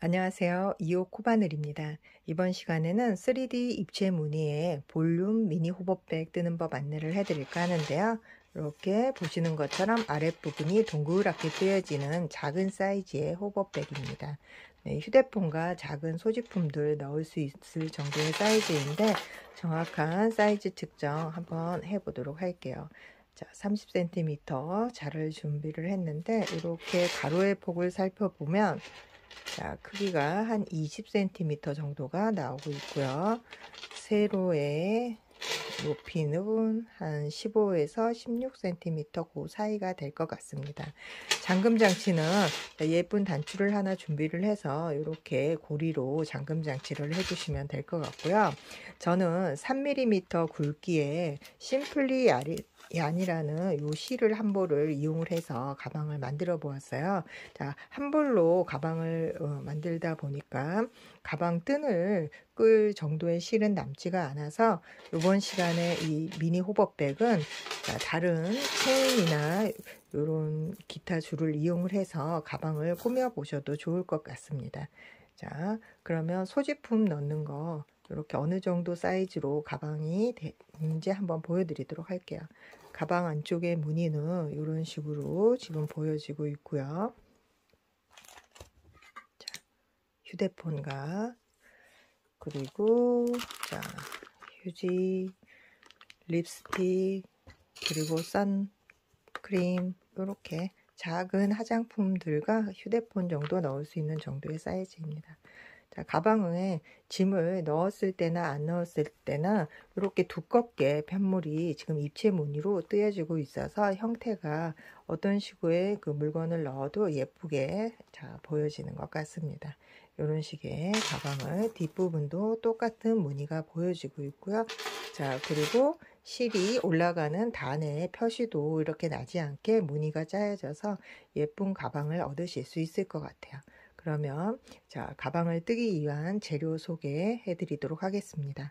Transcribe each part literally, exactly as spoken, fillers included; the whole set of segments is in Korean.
안녕하세요. 이호 코바늘입니다. 이번 시간에는 쓰리디 입체 무늬의 볼륨 미니 호버백 뜨는 법 안내를 해드릴까 하는데요. 이렇게 보시는 것처럼 아랫부분이 동그랗게 뜨여지는 작은 사이즈의 호버백입니다. 네, 휴대폰과 작은 소지품들 넣을 수 있을 정도의 사이즈인데 정확한 사이즈 측정 한번 해보도록 할게요. 자, 삼십 센티미터 자를 준비를 했는데 이렇게 가로의 폭을 살펴보면 자, 크기가 한 이십 센티미터 정도가 나오고 있고요. 세로의 높이는 한 십오에서 십육 센티미터 그 사이가 될 것 같습니다. 잠금 장치는 예쁜 단추를 하나 준비를 해서 이렇게 고리로 잠금 장치를 해주시면 될 것 같고요. 저는 삼 밀리미터 굵기의 심플리 야리 아니라는 요 실을 한 볼을 이용을 해서 가방을 만들어 보았어요. 자, 한 볼로 가방을 어, 만들다 보니까 가방 끈을 끌 정도의 실은 남지가 않아서 이번 시간에 이 미니 호버백은 자, 다른 체인이나 이런 기타 줄을 이용을 해서 가방을 꾸며 보셔도 좋을 것 같습니다. 자, 그러면 소지품 넣는 거 이렇게 어느 정도 사이즈로 가방이 되는지 한번 보여드리도록 할게요. 가방 안쪽의 무늬는 이런 식으로 지금 보여지고 있고요. 자, 휴대폰과 그리고 자, 휴지, 립스틱, 그리고 선크림 이렇게 작은 화장품들과 휴대폰 정도 넣을 수 있는 정도의 사이즈입니다. 자, 가방에 짐을 넣었을 때나 안 넣었을 때나 이렇게 두껍게 편물이 지금 입체 무늬로 뜨여지고 있어서 형태가 어떤 식의 그 물건을 넣어도 예쁘게 자, 보여지는 것 같습니다. 이런 식의 가방을 뒷부분도 똑같은 무늬가 보여지고 있고요. 자, 그리고 실이 올라가는 단의 표시도 이렇게 나지 않게 무늬가 짜여져서 예쁜 가방을 얻으실 수 있을 것 같아요. 그러면 자, 가방을 뜨기 위한 재료 소개해 드리도록 하겠습니다.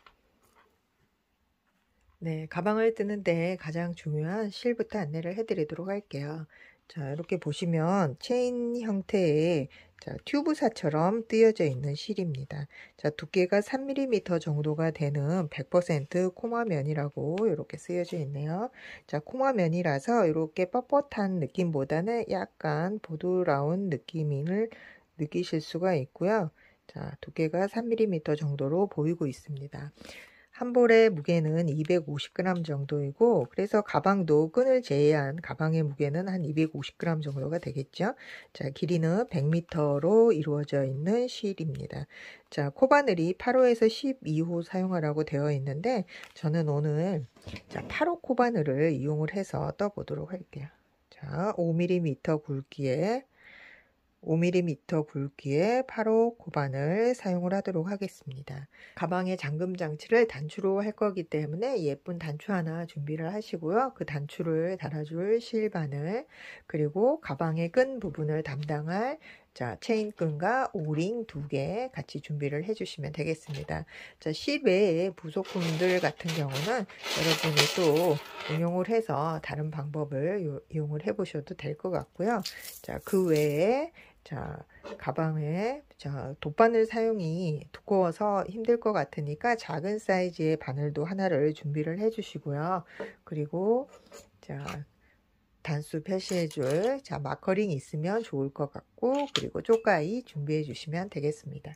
네, 가방을 뜨는데 가장 중요한 실부터 안내를 해 드리도록 할게요. 자, 이렇게 보시면 체인 형태의 자, 튜브사처럼 뜨여져 있는 실입니다. 자, 두께가 삼 밀리미터 정도가 되는 백 퍼센트 코마면이라고 이렇게 쓰여져 있네요. 자, 코마면이라서 이렇게 뻣뻣한 느낌보다는 약간 보드라운 느낌을 느끼실 수가 있고요. 자, 두께가 삼 밀리미터 정도로 보이고 있습니다. 한 볼의 무게는 이백오십 그램 정도이고 그래서 가방도 끈을 제외한 가방의 무게는 한 이백오십 그램 정도가 되겠죠. 자, 길이는 백 미터로 이루어져 있는 실입니다. 자, 코바늘이 팔 호에서 십이 호 사용하라고 되어 있는데 저는 오늘 자, 팔 호 코바늘을 이용을 해서 떠보도록 할게요. 자, 오 밀리미터 굵기의 오 밀리미터 굵기의 팔 호 코바늘 사용을 하도록 하겠습니다. 가방에 잠금 장치를 단추로 할 거기 때문에 예쁜 단추 하나 준비를 하시고요. 그 단추를 달아줄 실바늘 그리고 가방의 끈 부분을 담당할 자, 체인끈과 오링 두 개 같이 준비를 해주시면 되겠습니다. 자, 실 외의 부속품들 같은 경우는 여러분이 또 응용을 해서 다른 방법을 이용을 해보셔도 될 것 같고요. 자, 그 외에 자, 가방에 자, 돗바늘 사용이 두꺼워서 힘들 것 같으니까 작은 사이즈의 바늘도 하나를 준비를 해 주시고요. 그리고 자, 단수 표시해줄 자, 마커링 있으면 좋을 것 같고 그리고 쪽가위 준비해 주시면 되겠습니다.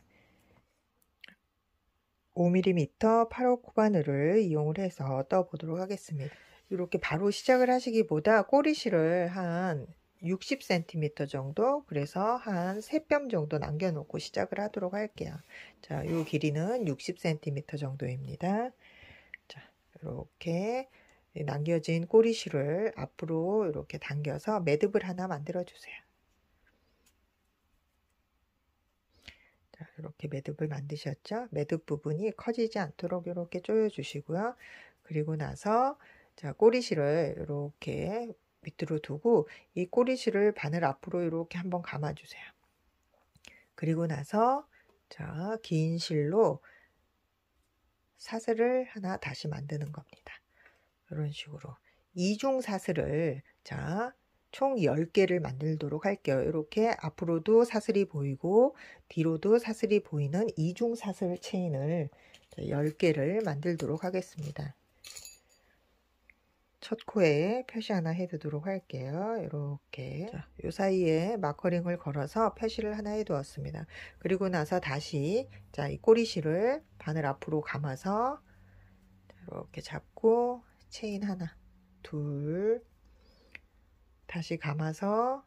오 밀리미터 팔 호 코바늘을 이용을 해서 떠보도록 하겠습니다. 이렇게 바로 시작을 하시기보다 꼬리실을 한 육십 센티미터 정도 그래서 한 세 뼘 정도 남겨 놓고 시작을 하도록 할게요. 자, 요 길이는 육십 센티미터 정도입니다. 자, 이렇게 남겨진 꼬리실을 앞으로 이렇게 당겨서 매듭을 하나 만들어 주세요. 자, 이렇게 매듭을 만드셨죠? 매듭 부분이 커지지 않도록 이렇게 조여 주시고요. 그리고 나서 자, 꼬리실을 이렇게 밑으로 두고 이 꼬리실을 바늘 앞으로 이렇게 한번 감아 주세요. 그리고 나서 자, 긴 실로 사슬을 하나 다시 만드는 겁니다. 이런 식으로 이중 사슬을 자, 총 열 개를 만들도록 할게요. 이렇게 앞으로도 사슬이 보이고 뒤로도 사슬이 보이는 이중 사슬 체인을 열 개를 만들도록 하겠습니다. 첫 코에 표시 하나 해두도록 할게요. 이렇게 자, 요 사이에 마커링을 걸어서 표시를 하나 해두었습니다. 그리고 나서 다시 자, 이 꼬리실을 바늘 앞으로 감아서 이렇게 잡고 체인 하나, 둘, 다시 감아서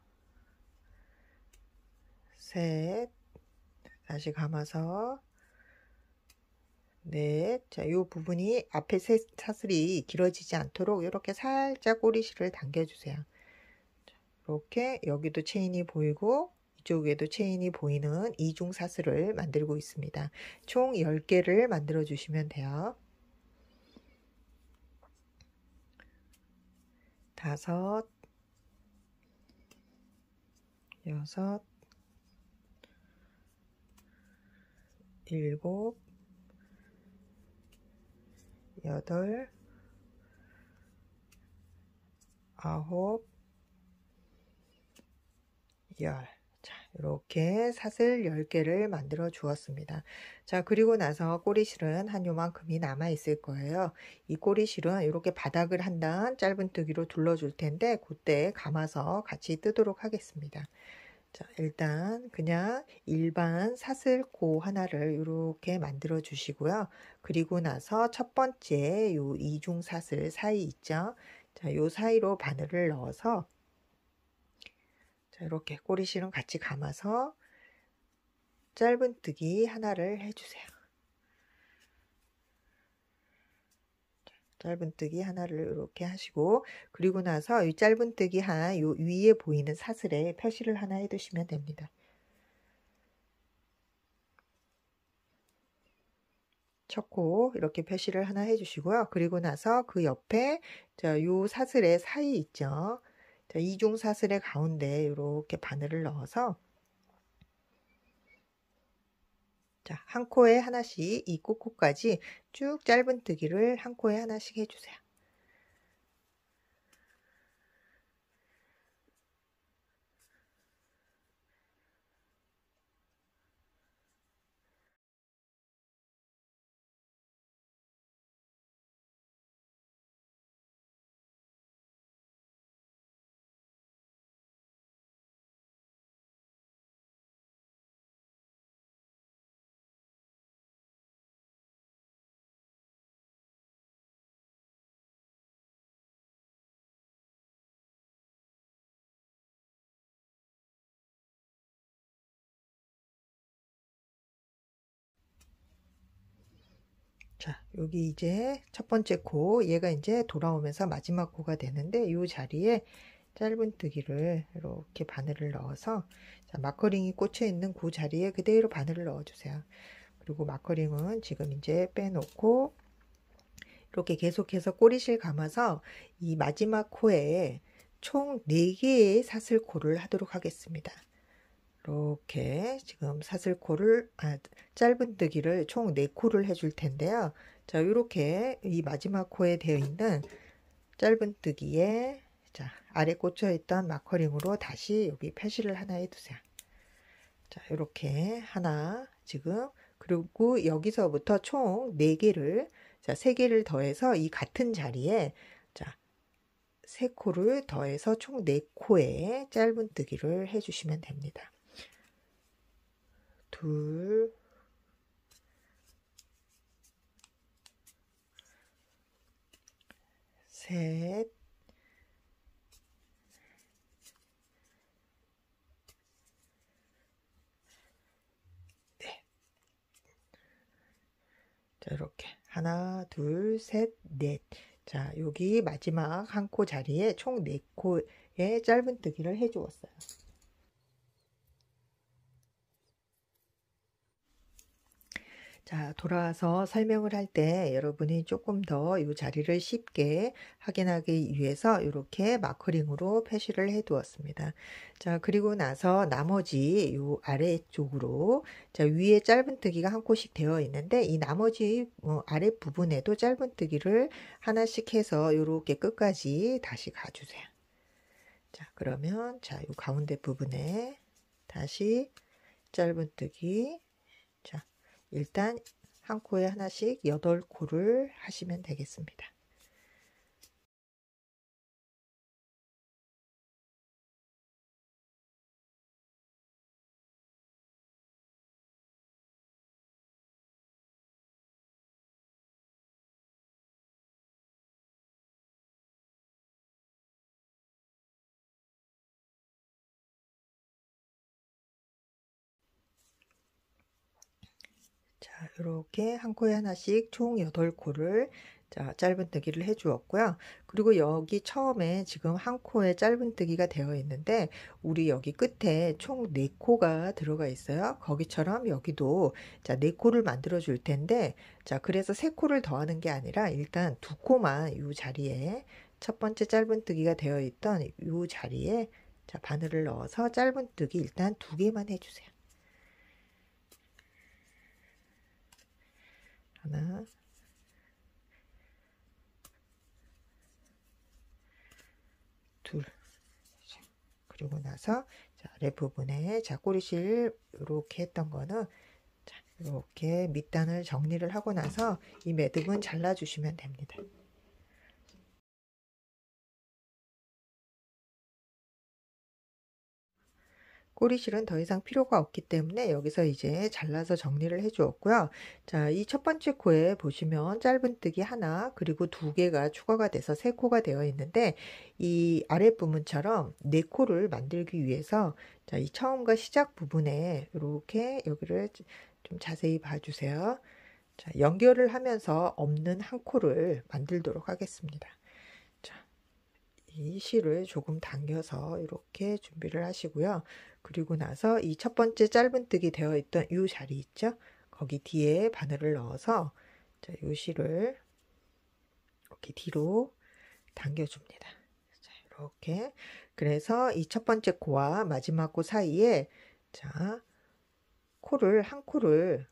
셋, 다시 감아서 넷. 자, 요 부분이 앞에 세 사슬이 길어지지 않도록 이렇게 살짝 꼬리실을 당겨주세요. 자, 이렇게 여기도 체인이 보이고 이쪽에도 체인이 보이는 이중 사슬을 만들고 있습니다. 총 열 개를 만들어 주시면 돼요. 다섯, 여섯, 일곱, 여덟, 아홉, 열. 자, 이렇게 사슬 열 개를 만들어 주었습니다. 자, 그리고 나서 꼬리실은 한 요만큼이 남아 있을 거예요. 이 꼬리실은 이렇게 바닥을 한 단 짧은뜨기로 둘러줄 텐데 그때 감아서 같이 뜨도록 하겠습니다. 자, 일단 그냥 일반 사슬코 하나를 이렇게 만들어 주시고요. 그리고 나서 첫 번째 요 이중 사슬 사이 있죠? 자, 요 사이로 바늘을 넣어서 자, 이렇게 꼬리실은 같이 감아서 짧은뜨기 하나를 해주세요. 짧은뜨기 하나를 이렇게 하시고 그리고 나서 이 짧은뜨기 한 요 위에 보이는 사슬에 표시를 하나 해두시면 됩니다. 첫 코 이렇게 표시를 하나 해주시고요. 그리고 나서 그 옆에 자, 요 사슬의 사이 있죠. 자, 이중 사슬의 가운데 이렇게 바늘을 넣어서 자, 한 코에 하나씩 이 끝코까지 쭉 짧은뜨기를 한 코에 하나씩 해주세요. 자, 여기 이제 첫 번째 코, 얘가 이제 돌아오면서 마지막 코가 되는데 이 자리에 짧은뜨기를 이렇게 바늘을 넣어서 자, 마커링이 꽂혀 있는 그 자리에 그대로 바늘을 넣어주세요. 그리고 마커링은 지금 이제 빼놓고 이렇게 계속해서 꼬리실 감아서 이 마지막 코에 총 네 개의 사슬코를 하도록 하겠습니다. 이렇게 지금 사슬코를 아, 짧은뜨기를 총 네 코를 해줄 텐데요. 자, 이렇게 이 마지막 코에 되어 있는 짧은뜨기에 자, 아래 꽂혀 있던 마커링으로 다시 여기 표시를 하나 해두세요. 자, 이렇게 하나 지금 그리고 여기서부터 총 네 개를 자, 세 개를 더해서 이 같은 자리에 자, 세 코를 더해서 총 네 코에 짧은뜨기를 해주시면 됩니다. 둘, 셋, 넷. 자, 이렇게 하나, 둘, 셋, 넷. 자, 여기 마지막 한 코 자리에 총 네 코의 짧은뜨기를 해주었어요. 자, 돌아와서 설명을 할 때 여러분이 조금 더 이 자리를 쉽게 확인하기 위해서 이렇게 마커링으로 표시를 해 두었습니다. 자, 그리고 나서 나머지 요 아래쪽으로 자, 위에 짧은뜨기가 한 코씩 되어 있는데 이 나머지 어, 아래 부분에도 짧은뜨기를 하나씩 해서 이렇게 끝까지 다시 가주세요. 자, 그러면 자, 이 가운데 부분에 다시 짧은뜨기. 자, 일단 한 코에 하나씩 여덟 코를 하시면 되겠습니다. 자, 이렇게 한 코에 하나씩 총 여덟 코를 자, 짧은뜨기를 해 주었고요. 그리고 여기 처음에 지금 한 코에 짧은뜨기가 되어 있는데 우리 여기 끝에 총 네 코가 들어가 있어요. 거기처럼 여기도 자, 네 코를 만들어 줄 텐데 자, 그래서 세 코를 더하는 게 아니라 일단 두 코만 이 자리에 첫 번째 짧은뜨기가 되어 있던 이 자리에 자, 바늘을 넣어서 짧은뜨기 일단 두 개만 해 주세요. 하나, 둘, 그리고 나서 자, 아랫부분에 자, 꼬리실 이렇게 했던 거는 자, 이렇게 밑단을 정리를 하고 나서 이 매듭은 잘라 주시면 됩니다. 꼬리실은 더 이상 필요가 없기 때문에 여기서 이제 잘라서 정리를 해 주었고요. 자, 이 첫 번째 코에 보시면 짧은뜨기 하나 그리고 두 개가 추가가 돼서 세 코가 되어 있는데 이 아랫부분처럼 네 코를 만들기 위해서 자, 이 처음과 시작 부분에 이렇게 여기를 좀 자세히 봐주세요. 자, 연결을 하면서 없는 한 코를 만들도록 하겠습니다. 자, 이 실을 조금 당겨서 이렇게 준비를 하시고요. 그리고 나서 이 첫 번째 짧은뜨기 되어 있던 이 자리 있죠? 거기 뒤에 바늘을 넣어서 자, 이 실을 이렇게 뒤로 당겨줍니다. 자, 이렇게. 그래서 이 첫 번째 코와 마지막 코 사이에 자, 코를 한 코를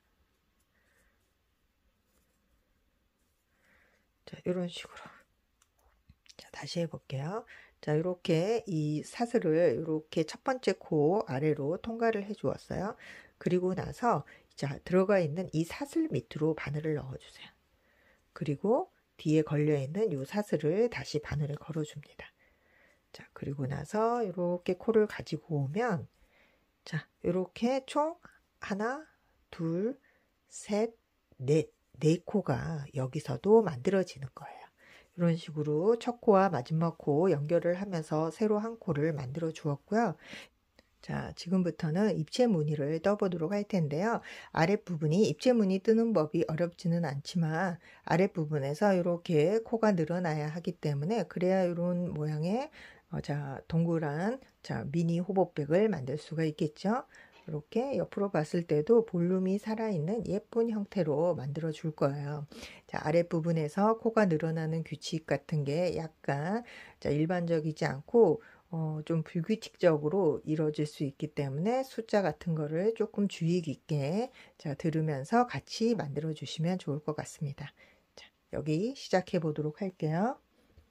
자, 이런 식으로 자, 다시 해볼게요. 자, 이렇게 이 사슬을 이렇게 첫 번째 코 아래로 통과를 해 주었어요. 그리고 나서 자, 들어가 있는 이 사슬 밑으로 바늘을 넣어 주세요. 그리고 뒤에 걸려 있는 이 사슬을 다시 바늘을 걸어 줍니다. 자, 그리고 나서 이렇게 코를 가지고 오면 자, 이렇게 총 하나, 둘, 셋, 넷, 네 코가 여기서도 만들어지는 거예요. 이런 식으로 첫 코와 마지막 코 연결을 하면서 새로 한 코를 만들어 주었고요. 자, 지금부터는 입체 무늬를 떠보도록 할 텐데요. 아랫부분이 입체 무늬 뜨는 법이 어렵지는 않지만 아랫부분에서 이렇게 코가 늘어나야 하기 때문에 그래야 이런 모양의 어, 자, 동그란 자, 미니 호보백을 만들 수가 있겠죠. 이렇게 옆으로 봤을 때도 볼륨이 살아있는 예쁜 형태로 만들어 줄 거예요. 자, 아랫부분에서 코가 늘어나는 규칙 같은 게 약간 자, 일반적이지 않고 어, 좀 불규칙적으로 이루어질 수 있기 때문에 숫자 같은 거를 조금 주의 깊게 자, 들으면서 같이 만들어 주시면 좋을 것 같습니다. 자, 여기 시작해 보도록 할게요.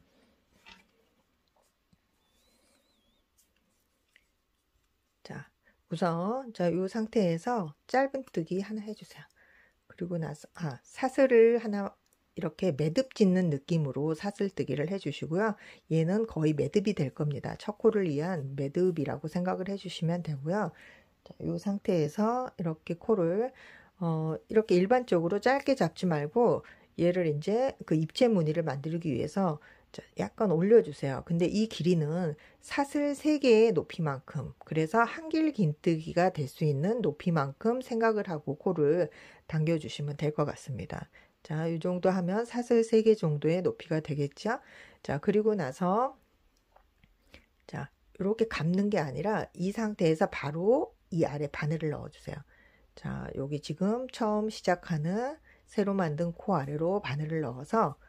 자, 우선 자, 이 상태에서 짧은뜨기 하나 해주세요. 그리고 나서 아, 사슬을 하나 이렇게 매듭 짓는 느낌으로 사슬뜨기를 해주시고요. 얘는 거의 매듭이 될 겁니다. 첫 코를 위한 매듭이라고 생각을 해주시면 되고요. 자, 이 상태에서 이렇게 코를 어, 이렇게 일반적으로 짧게 잡지 말고 얘를 이제 그 입체 무늬를 만들기 위해서 약간 올려주세요. 근데 이 길이는 사슬 세 개의 높이만큼, 그래서 한길 긴뜨기가 될 수 있는 높이만큼 생각을 하고 코를 당겨주시면 될 것 같습니다. 자, 이 정도 하면 사슬 세 개 정도의 높이가 되겠죠. 자, 그리고 나서 자, 이렇게 감는 게 아니라 이 상태에서 바로 이 아래 바늘을 넣어주세요. 자, 여기 지금 처음 시작하는 새로 만든 코 아래로 바늘을 넣어서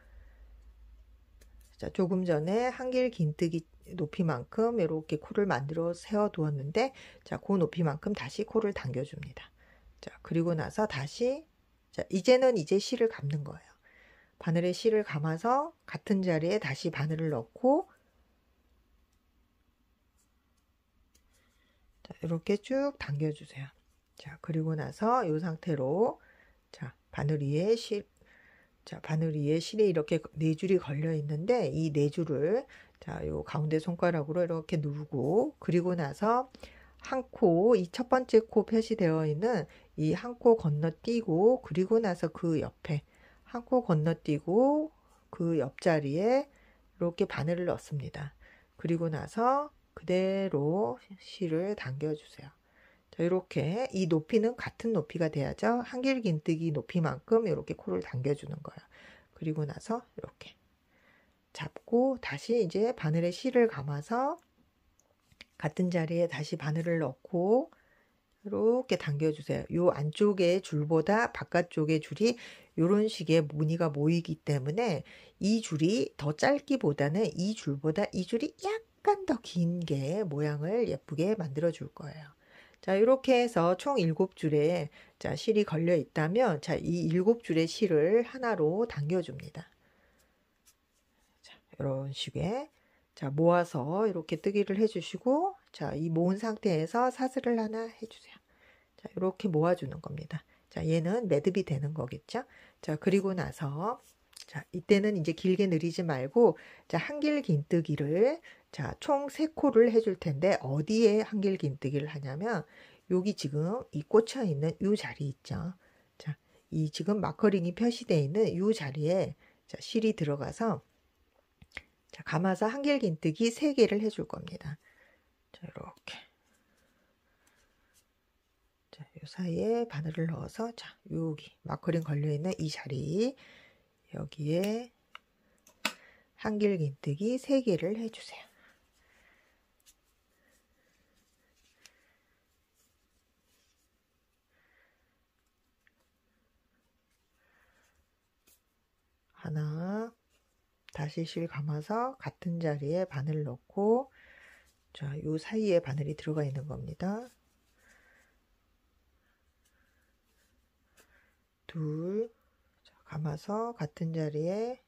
자, 조금 전에 한길 긴뜨기 높이만큼 이렇게 코를 만들어 세워 두었는데 자, 그 높이만큼 다시 코를 당겨 줍니다. 자, 그리고 나서 다시 자, 이제는 이제 실을 감는 거예요. 바늘에 실을 감아서 같은 자리에 다시 바늘을 넣고 자, 이렇게 쭉 당겨주세요. 자, 그리고 나서 이 상태로 자, 바늘 위에 실, 자, 바늘 위에 실에 이렇게 네 줄이 걸려 있는데 이 네 줄을 자, 요 가운데 손가락으로 이렇게 누르고 그리고 나서 한 코, 이 첫 번째 코 표시되어 있는 이 한 코 건너뛰고 그리고 나서 그 옆에 한 코 건너뛰고 그 옆자리에 이렇게 바늘을 넣습니다. 그리고 나서 그대로 실을 당겨주세요. 자, 이렇게 이 높이는 같은 높이가 돼야죠. 한길긴뜨기 높이만큼 이렇게 코를 당겨주는 거예요. 그리고 나서 이렇게 잡고 다시 이제 바늘에 실을 감아서 같은 자리에 다시 바늘을 넣고 이렇게 당겨주세요. 요 안쪽의 줄보다 바깥쪽의 줄이 이런 식의 무늬가 모이기 때문에 이 줄이 더 짧기보다는 이 줄보다 이 줄이 약간 더 긴 게 모양을 예쁘게 만들어 줄 거예요. 자, 이렇게 해서 총 일곱 줄에 자, 실이 걸려 있다면 자, 이 일곱 줄의 실을 하나로 당겨 줍니다. 자, 이런 식의 자, 모아서 이렇게 뜨기를 해 주시고 자, 이 모은 상태에서 사슬을 하나 해 주세요. 자, 이렇게 모아 주는 겁니다. 자, 얘는 매듭이 되는 거겠죠? 자, 그리고 나서 자, 이때는 이제 길게 늘리지 말고 자, 한길긴뜨기를 자, 총 세 코를 해줄 텐데 어디에 한길긴뜨기를 하냐면 여기 지금 이 꽂혀 있는 이 자리 있죠. 자, 이 지금 마커링이 표시되어 있는 이 자리에 자, 실이 들어가서 자, 감아서 한길긴뜨기 세 개를 해줄 겁니다. 자, 이렇게 자, 요 사이에 바늘을 넣어서 자, 여기 마커링 걸려 있는 이 자리 여기에 한길긴뜨기 세 개를 해주세요. 하나, 다시 실 감아서 같은 자리에 바늘 넣고 자, 요 사이에 바늘이 들어가 있는 겁니다. 둘, 자, 감아서 같은 자리에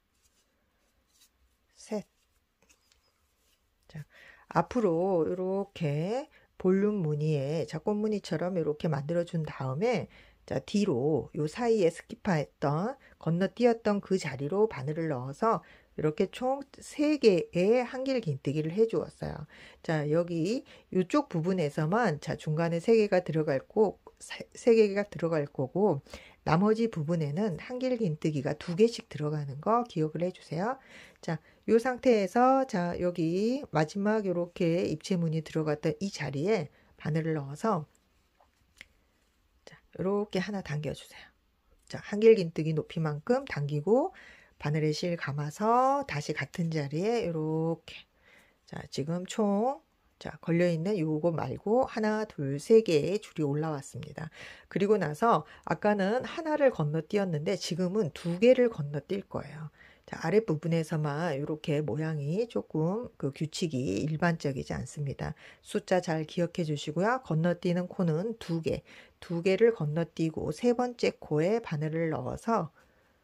셋. 자, 앞으로 이렇게 볼륨 무늬에 자, 꽃무늬처럼 이렇게 만들어 준 다음에 자, 뒤로 요 사이에 스키파했던 건너뛰었던 그 자리로 바늘을 넣어서 이렇게 총 세 개의 한길긴뜨기를 해 주었어요. 자, 여기 이쪽 부분에서만 자, 중간에 세 개가 들어갈 거, 세 개가 들어갈 거고 나머지 부분에는 한길긴뜨기가 두 개씩 들어가는 거 기억을 해 주세요. 자, 이 상태에서 자, 여기 마지막 이렇게 입체무늬 들어갔던 이 자리에 바늘을 넣어서 자, 이렇게 하나 당겨 주세요. 자, 한길긴뜨기 높이만큼 당기고 바늘에 실 감아서 다시 같은 자리에 이렇게 자, 지금 총 자, 걸려있는 요거 말고 하나, 둘, 세 개의 줄이 올라왔습니다. 그리고 나서 아까는 하나를 건너뛰었는데 지금은 두 개를 건너뛸 거예요. 자, 아랫부분에서만 이렇게 모양이 조금 그 규칙이 일반적이지 않습니다. 숫자 잘 기억해 주시고요. 건너뛰는 코는 두 개, 두 개를 건너뛰고 세 번째 코에 바늘을 넣어서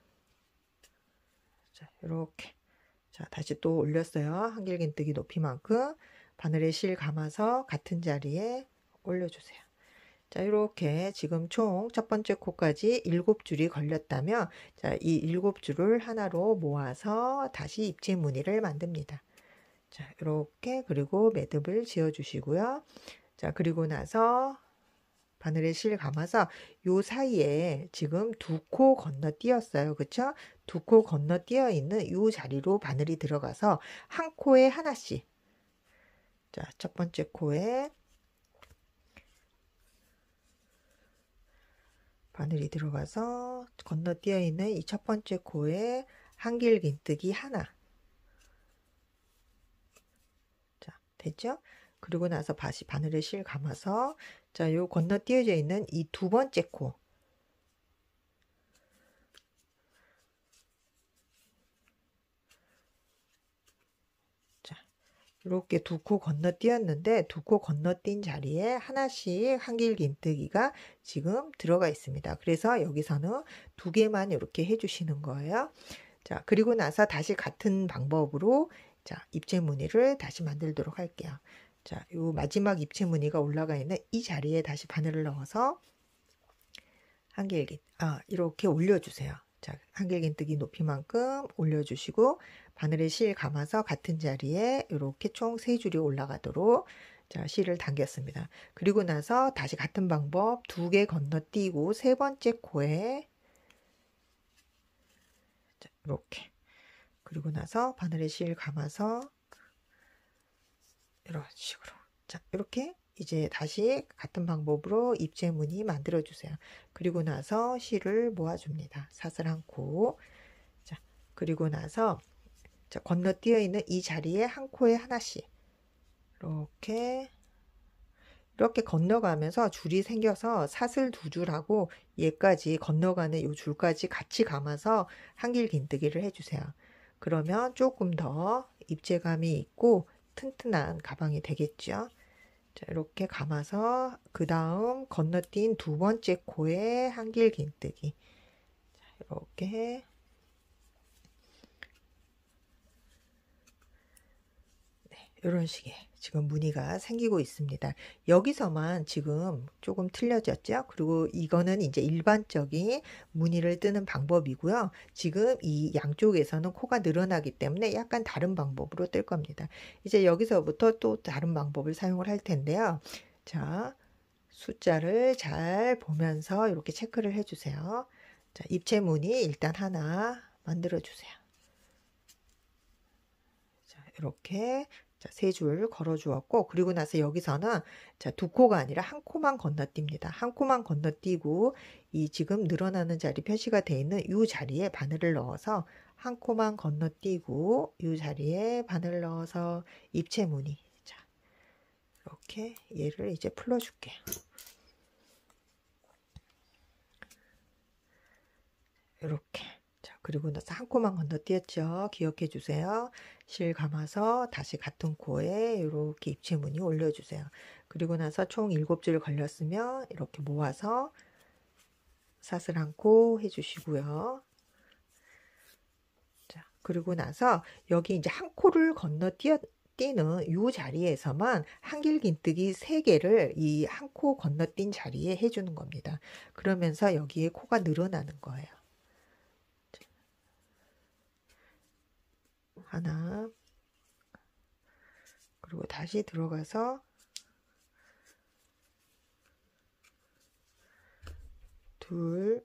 자, 이렇게 자, 다시 또 올렸어요. 한길긴뜨기 높이만큼 바늘에 실 감아서 같은 자리에 올려주세요. 자, 이렇게 지금 총 첫 번째 코까지 일곱 줄이 걸렸다면 자, 이 일곱 줄을 하나로 모아서 다시 입체 무늬를 만듭니다. 자, 이렇게 그리고 매듭을 지어 주시고요. 자, 그리고 나서 바늘에 실 감아서 요 사이에 지금 두 코 건너뛰었어요. 그쵸? 두 코 건너뛰어 있는 요 자리로 바늘이 들어가서 한 코에 하나씩 자, 첫 번째 코에 바늘이 들어가서 건너뛰어 있는 이 첫 번째 코에 한길긴뜨기 하나. 자, 됐죠? 그리고 나서 다시 바늘에 실 감아서 자, 요 건너뛰어져 있는 이 두 번째 코. 이렇게 두 코 건너뛰었는데 두 코 건너뛴 자리에 하나씩 한길긴뜨기가 지금 들어가 있습니다. 그래서 여기서는 두 개만 이렇게 해주시는 거예요. 자, 그리고 나서 다시 같은 방법으로 자, 입체 무늬를 다시 만들도록 할게요. 자, 요 마지막 입체 무늬가 올라가 있는 이 자리에 다시 바늘을 넣어서 한길긴, 아, 이렇게 올려주세요. 자, 한길긴뜨기 높이만큼 올려주시고 바늘에 실 감아서 같은 자리에 이렇게 총 세 줄이 올라가도록 자, 실을 당겼습니다. 그리고 나서 다시 같은 방법 두 개 건너뛰고 세 번째 코에 자, 이렇게 그리고 나서 바늘에 실 감아서 이런 식으로 자, 이렇게 이제 다시 같은 방법으로 입체 무늬 만들어 주세요. 그리고 나서 실을 모아줍니다. 사슬 한 코. 자, 그리고 나서 자, 건너뛰어 있는 이 자리에 한 코에 하나씩 이렇게 이렇게 건너가면서 줄이 생겨서 사슬 두 줄하고 얘까지 건너가는 이 줄까지 같이 감아서 한길 긴뜨기를 해주세요. 그러면 조금 더 입체감이 있고 튼튼한 가방이 되겠죠. 자, 이렇게 감아서 그 다음 건너뛴 두 번째 코에 한길 긴뜨기. 자, 이렇게 네, 이런 식의 지금 무늬가 생기고 있습니다. 여기서만 지금 조금 틀려졌죠. 그리고 이거는 이제 일반적인 무늬를 뜨는 방법이고요. 지금 이 양쪽에서는 코가 늘어나기 때문에 약간 다른 방법으로 뜰 겁니다. 이제 여기서부터 또 다른 방법을 사용을 할 텐데요. 자, 숫자를 잘 보면서 이렇게 체크를 해주세요. 자, 입체 무늬 일단 하나 만들어 주세요. 자, 이렇게 자, 세 줄 걸어 주었고 그리고 나서 여기서는 자, 두 코가 아니라 한 코만 건너뜁니다. 한 코만 건너뛰고 이 지금 늘어나는 자리 표시가 되어 있는 이 자리에 바늘을 넣어서 한 코만 건너뛰고 이 자리에 바늘을 넣어서 입체 무늬. 자, 이렇게 얘를 이제 풀어 줄게요. 이렇게 자, 그리고 나서 한 코만 건너뛰었죠. 기억해 주세요. 실 감아서 다시 같은 코에 이렇게 입체 무늬 올려주세요. 그리고 나서 총 일곱 줄 걸렸으면 이렇게 모아서 사슬 한 코 해주시고요. 자, 그리고 나서 여기 이제 한 코를 건너뛰어 띄는 이 자리에서만 한길긴뜨기 세 개를 이 한 코 건너뛴 자리에 해주는 겁니다. 그러면서 여기에 코가 늘어나는 거예요. 하나 그리고 다시 들어가서 둘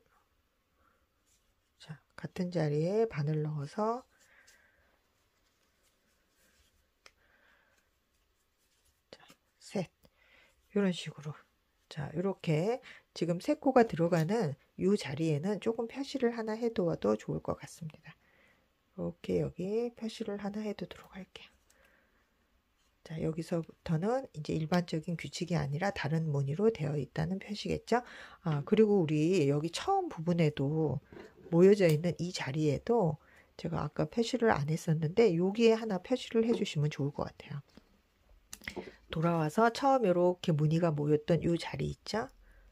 자, 같은 자리에 바늘 넣어서 자, 셋 이런 식으로 자, 이렇게 지금 세 코가 들어가는 이 자리에는 조금 표시를 하나 해두어도 좋을 것 같습니다. 이렇게 여기 표시를 하나 해두도록 할게요. 자, 여기서부터는 이제 일반적인 규칙이 아니라 다른 무늬로 되어 있다는 표시겠죠. 아, 그리고 우리 여기 처음 부분에도 모여져 있는 이 자리에도 제가 아까 표시를 안 했었는데 여기에 하나 표시를 해주시면 좋을 것 같아요. 돌아와서 처음 이렇게 무늬가 모였던 이 자리 있죠.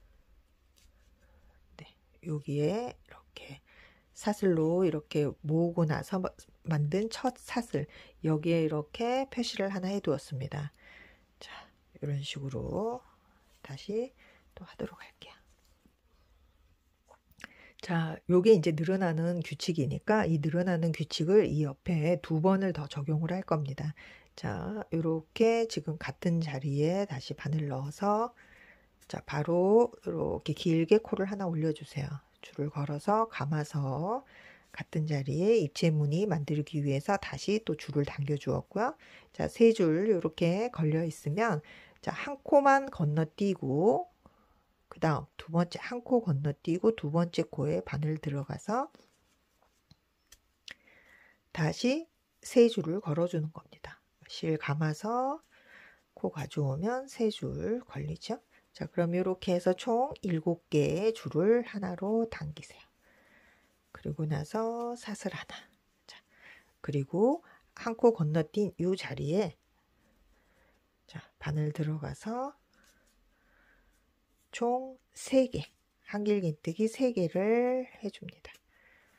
네, 여기에 이렇게 사슬로 이렇게 모으고 나서 만든 첫 사슬 여기에 이렇게 표시를 하나 해 두었습니다. 자, 이런 식으로 다시 또 하도록 할게요. 자, 요게 이제 늘어나는 규칙이니까 이 늘어나는 규칙을 이 옆에 두 번을 더 적용을 할 겁니다. 자, 이렇게 지금 같은 자리에 다시 바늘 넣어서 자, 바로 이렇게 길게 코를 하나 올려주세요. 줄을 걸어서 감아서 같은 자리에 입체 무늬 만들기 위해서 다시 또 줄을 당겨 주었고요. 자, 세 줄 이렇게 걸려 있으면 자, 한 코만 건너뛰고 그 다음 두 번째 한 코 건너뛰고 두 번째 코에 바늘 들어가서 다시 세 줄을 걸어주는 겁니다. 실 감아서 코 가져오면 세 줄 걸리죠. 자, 그럼 이렇게 해서 총 일곱 개의 줄을 하나로 당기세요. 그리고 나서 사슬 하나. 자, 그리고 한 코 건너뛴 이 자리에 자, 바늘 들어가서 총 세 개, 한길긴뜨기 세 개를 해줍니다.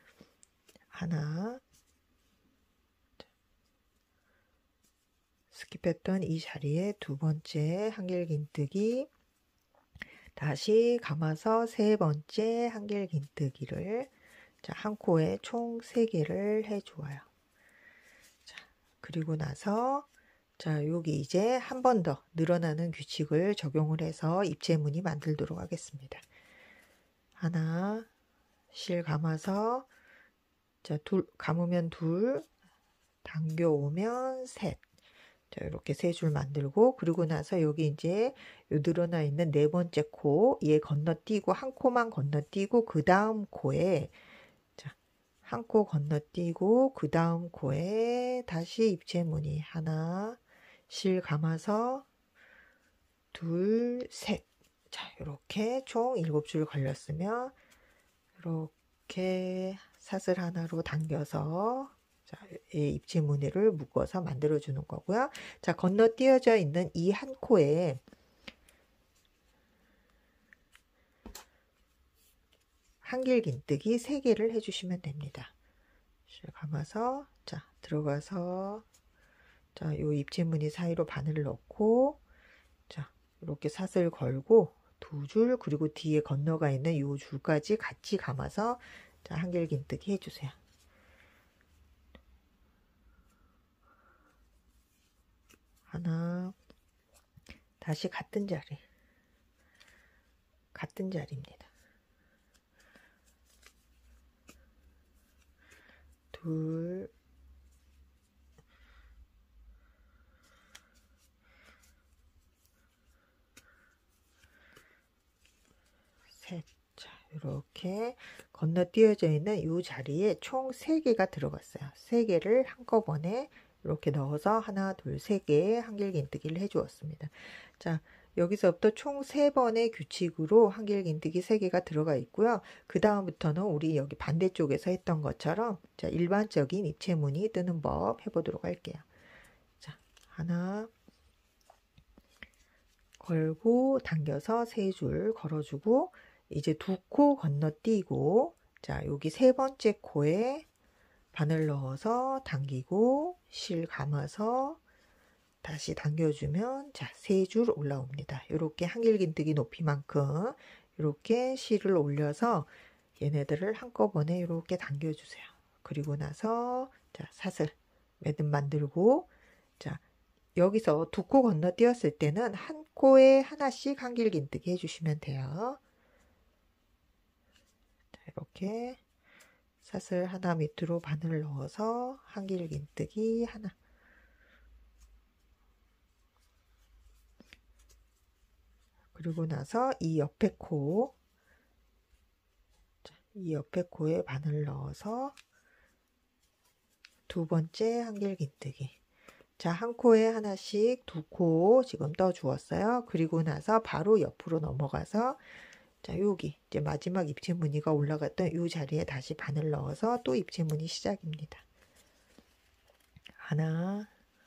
하나, 스킵했던 이 자리에 두 번째 한길긴뜨기, 다시 감아서 세 번째 한길긴뜨기를 자, 한 코에 총 세 개를 해주어요. 자, 그리고 나서 자, 여기 이제 한 번 더 늘어나는 규칙을 적용을 해서 입체무늬 만들도록 하겠습니다. 하나, 실 감아서 자, 둘, 감으면 둘, 당겨오면 셋. 자, 이렇게 세 줄 만들고, 그리고 나서 여기 이제 요 늘어나 있는 네 번째 코, 얘 건너뛰고, 한 코만 건너뛰고, 그 다음 코에, 자, 한 코 건너뛰고, 그 다음 코에 다시 입체무늬 하나, 실 감아서, 둘, 셋. 자, 이렇게 총 일곱 줄 걸렸으면, 이렇게 사슬 하나로 당겨서, 자, 이 입체무늬를 묶어서 만들어 주는 거고요. 자, 건너뛰어져 있는 이 한 코에 한길긴뜨기 세 개를 해주시면 됩니다. 실 감아서 자 들어가서 자, 요 입체무늬 사이로 바늘을 넣고 자 이렇게 사슬 걸고 두 줄, 그리고 뒤에 건너가 있는 요 줄까지 같이 감아서 자 한길긴뜨기 해주세요. 하나, 다시 같은 자리, 같은 자리입니다. 둘, 셋. 자, 이렇게 건너뛰어져 있는 이 자리에 총 세 개가 들어갔어요. 세 개를 한꺼번에 이렇게 넣어서 하나, 둘, 세 개의 한길긴뜨기를 해 주었습니다. 자, 여기서부터 총 세 번의 규칙으로 한길긴뜨기 세 개가 들어가 있고요. 그 다음부터는 우리 여기 반대쪽에서 했던 것처럼 자, 일반적인 입체무늬 뜨는 법 해보도록 할게요. 자, 하나 걸고 당겨서 세 줄 걸어주고 이제 두 코 건너뛰고 자, 여기 세 번째 코에 바늘 넣어서 당기고 실 감아서 다시 당겨주면 자, 세 줄 올라옵니다. 이렇게 한길긴뜨기 높이만큼 이렇게 실을 올려서 얘네들을 한꺼번에 이렇게 당겨주세요. 그리고 나서 자, 사슬 매듭 만들고 자, 여기서 두 코 건너뛰었을 때는 한 코에 하나씩 한길긴뜨기 해주시면 돼요. 자, 이렇게 사슬 하나 밑으로 바늘 넣어서 한길긴뜨기 하나. 그리고 나서 이 옆에 코, 자, 이 옆에 코에 바늘 넣어서 두 번째 한길긴뜨기. 자, 한 코에 하나씩 두 코 지금 떠 주었어요. 그리고 나서 바로 옆으로 넘어가서 자, 여기 이제 마지막 입체무늬가 올라갔던 이 자리에 다시 바늘 넣어서 또 입체무늬 시작입니다. 하나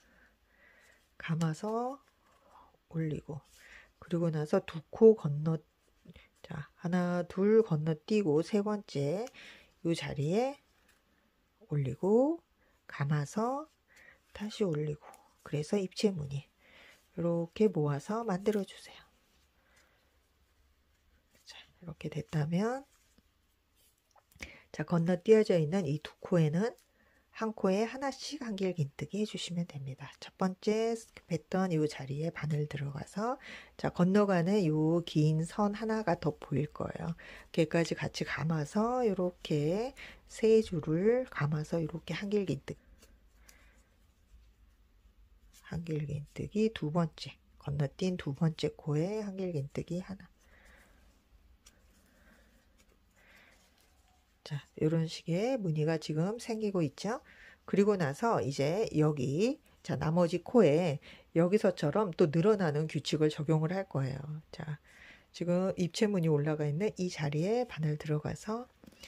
감아서 올리고 그리고 나서 두 코 건너 자, 하나 둘 건너뛰고 세 번째 이 자리에 올리고 감아서 다시 올리고 그래서 입체무늬 이렇게 모아서 만들어 주세요. 자, 이렇게 됐다면 자, 건너뛰어져 있는 이 두 코에는 한 코에 하나씩 한길긴뜨기 해주시면 됩니다. 첫 번째 스킵했던 이 자리에 바늘 들어가서 자, 건너가는 이 긴 선 하나가 더 보일 거예요. 걔까지 같이 감아서 이렇게 세 줄을 감아서 이렇게 한길긴뜨기 한길긴뜨기 두 번째 건너뛴 두 번째 코에 한길긴뜨기 하나. 자, 이런 식의 무늬가 지금 생기고 있죠. 그리고 나서 이제 여기 자, 나머지 코에 여기서처럼 또 늘어나는 규칙을 적용을 할 거예요. 자, 지금 입체무늬 올라가 있는 이 자리에 바늘 들어가서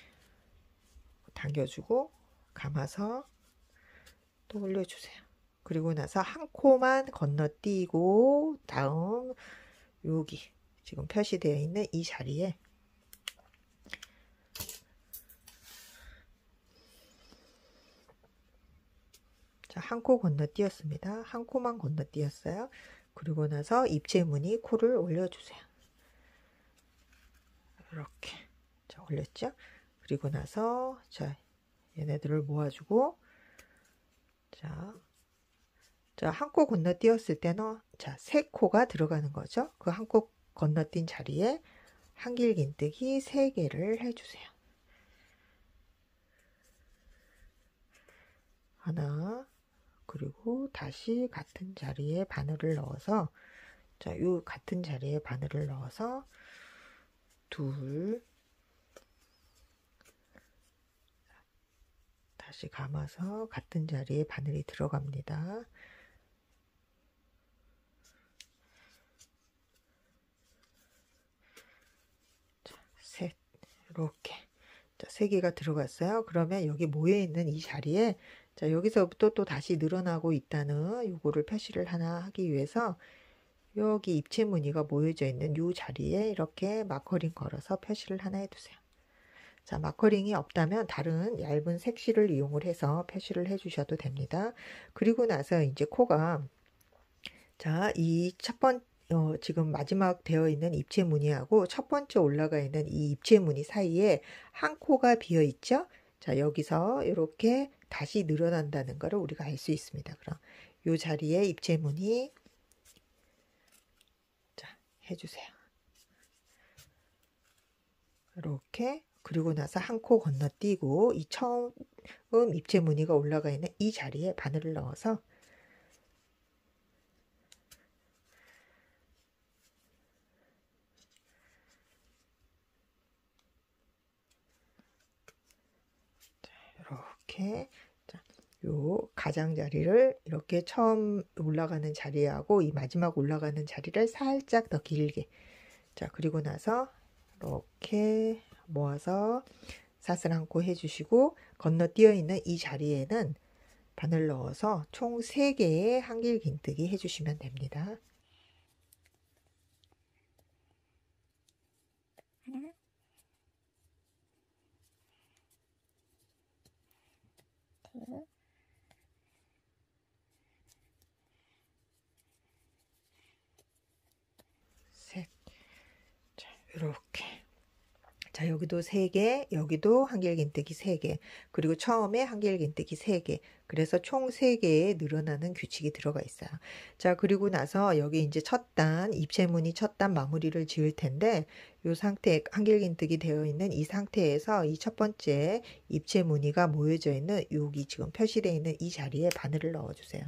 당겨주고 감아서 또 올려주세요. 그리고 나서 한 코만 건너뛰고 다음 여기 지금 표시되어 있는 이 자리에 자, 한 코 건너뛰었습니다. 한 코만 건너뛰었어요. 그리고 나서 입체무늬 코를 올려주세요. 이렇게. 자, 올렸죠? 그리고 나서 자, 얘네들을 모아주고 자, 자, 한 코 건너뛰었을 때는 자, 세 코가 들어가는 거죠. 그 한 코 건너뛴 자리에 한길긴뜨기 세 개를 해주세요. 하나, 그리고 다시 같은 자리에 바늘을 넣어서 자, 요 같은 자리에 바늘을 넣어서 둘, 다시 감아서 같은 자리에 바늘이 들어갑니다. 자, 셋, 이렇게. 자, 세 개가 들어갔어요. 그러면 여기 모여 있는 이 자리에 자, 여기서부터 또 다시 늘어나고 있다는 요거를 표시를 하나 하기 위해서 여기 입체 무늬가 모여져 있는 이 자리에 이렇게 마커링 걸어서 표시를 하나 해두세요. 자, 마커링이 없다면 다른 얇은 색실을 이용을 해서 표시를 해주셔도 됩니다. 그리고 나서 이제 코가 자, 이 첫 번, 어, 지금 마지막 되어 있는 입체 무늬하고 첫 번째 올라가 있는 이 입체 무늬 사이에 한 코가 비어 있죠? 자, 여기서 이렇게 다시 늘어난다는 것을 우리가 알 수 있습니다. 그럼 이 자리에 입체 무늬 자, 해주세요. 이렇게. 그리고 나서 한 코 건너뛰고 이 처음 입체 무늬가 올라가 있는 이 자리에 바늘을 넣어서 이렇게 자, 요 가장자리를 이렇게 처음 올라가는 자리하고 이 마지막 올라가는 자리를 살짝 더 길게 자, 그리고 나서 이렇게 모아서 사슬 한 코 해주시고 건너뛰어 있는 이 자리에는 바늘 넣어서 총 세 개의 한길긴뜨기 해주시면 됩니다. 하나, 둘, 셋. 자, 이렇게. 자, 여기도 세 개, 여기도 한길긴뜨기 세 개, 그리고 처음에 한길긴뜨기 세 개. 그래서 총 세 개의 늘어나는 규칙이 들어가 있어요. 자, 그리고 나서 여기 이제 첫 단, 입체무늬 첫 단 마무리를 지을 텐데, 이 상태, 한길긴뜨기 되어 있는 이 상태에서 이 첫 번째 입체무늬가 모여져 있는 여기 지금 표시되어 있는 이 자리에 바늘을 넣어주세요.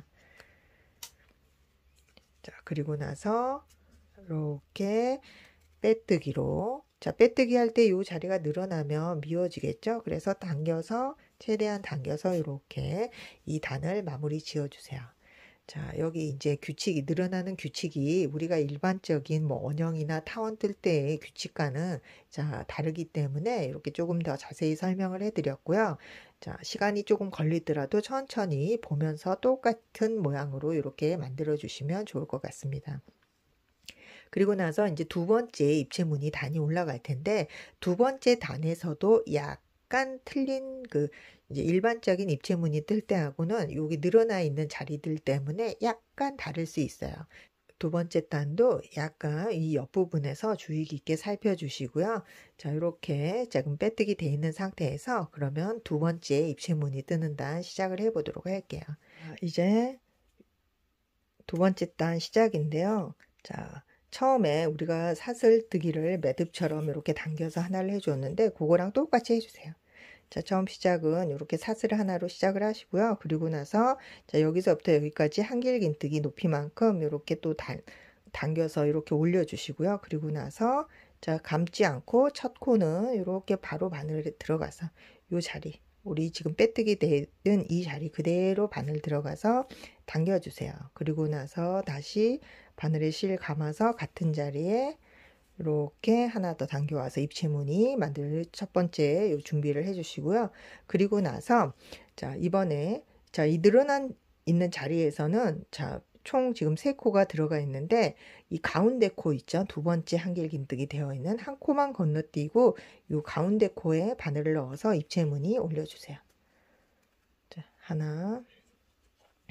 자, 그리고 나서 이렇게 빼뜨기로 자, 빼뜨기 할 때 이 자리가 늘어나면 미워지겠죠? 그래서 당겨서 최대한 당겨서 이렇게 이 단을 마무리 지어주세요. 자, 여기 이제 규칙이 늘어나는 규칙이 우리가 일반적인 뭐 원형이나 타원 뜰 때의 규칙과는 자, 다르기 때문에 이렇게 조금 더 자세히 설명을 해드렸고요. 자, 시간이 조금 걸리더라도 천천히 보면서 똑같은 모양으로 이렇게 만들어 주시면 좋을 것 같습니다. 그리고 나서 이제 두 번째 입체무늬 단이 올라갈 텐데 두 번째 단에서도 약간 틀린 그 이제 일반적인 입체무늬 뜰 때하고는 여기 늘어나 있는 자리들 때문에 약간 다를 수 있어요. 두 번째 단도 약간 이 옆부분에서 주의 깊게 살펴주시고요. 자, 이렇게 조금 빼뜨기 돼 있는 상태에서 그러면 두 번째 입체무늬 뜨는 단 시작을 해보도록 할게요. 이제 두 번째 단 시작인데요. 자, 처음에 우리가 사슬뜨기를 매듭처럼 이렇게 당겨서 하나를 해줬는데 그거랑 똑같이 해주세요. 자, 처음 시작은 이렇게 사슬 하나로 시작을 하시고요. 그리고 나서 자, 여기서부터 여기까지 한길긴뜨기 높이만큼 이렇게 또 단, 당겨서 이렇게 올려주시고요. 그리고 나서 자, 감지 않고 첫 코는 이렇게 바로 바늘에 들어가서 이 자리 우리 지금 빼뜨기 되는 이 자리 그대로 바늘 들어가서 당겨주세요. 그리고 나서 다시 바늘에 실 감아서 같은 자리에 이렇게 하나 더 당겨와서 입체무늬 만들 첫 번째 요 준비를 해주시고요. 그리고 나서 자, 이번에 자, 이 늘어난 있는 자리에서는 자, 총 지금 세 코가 들어가 있는데 이 가운데 코 있죠? 두 번째 한길긴뜨기 되어 있는 한 코만 건너뛰고 이 가운데 코에 바늘을 넣어서 입체무늬 올려주세요. 자, 하나,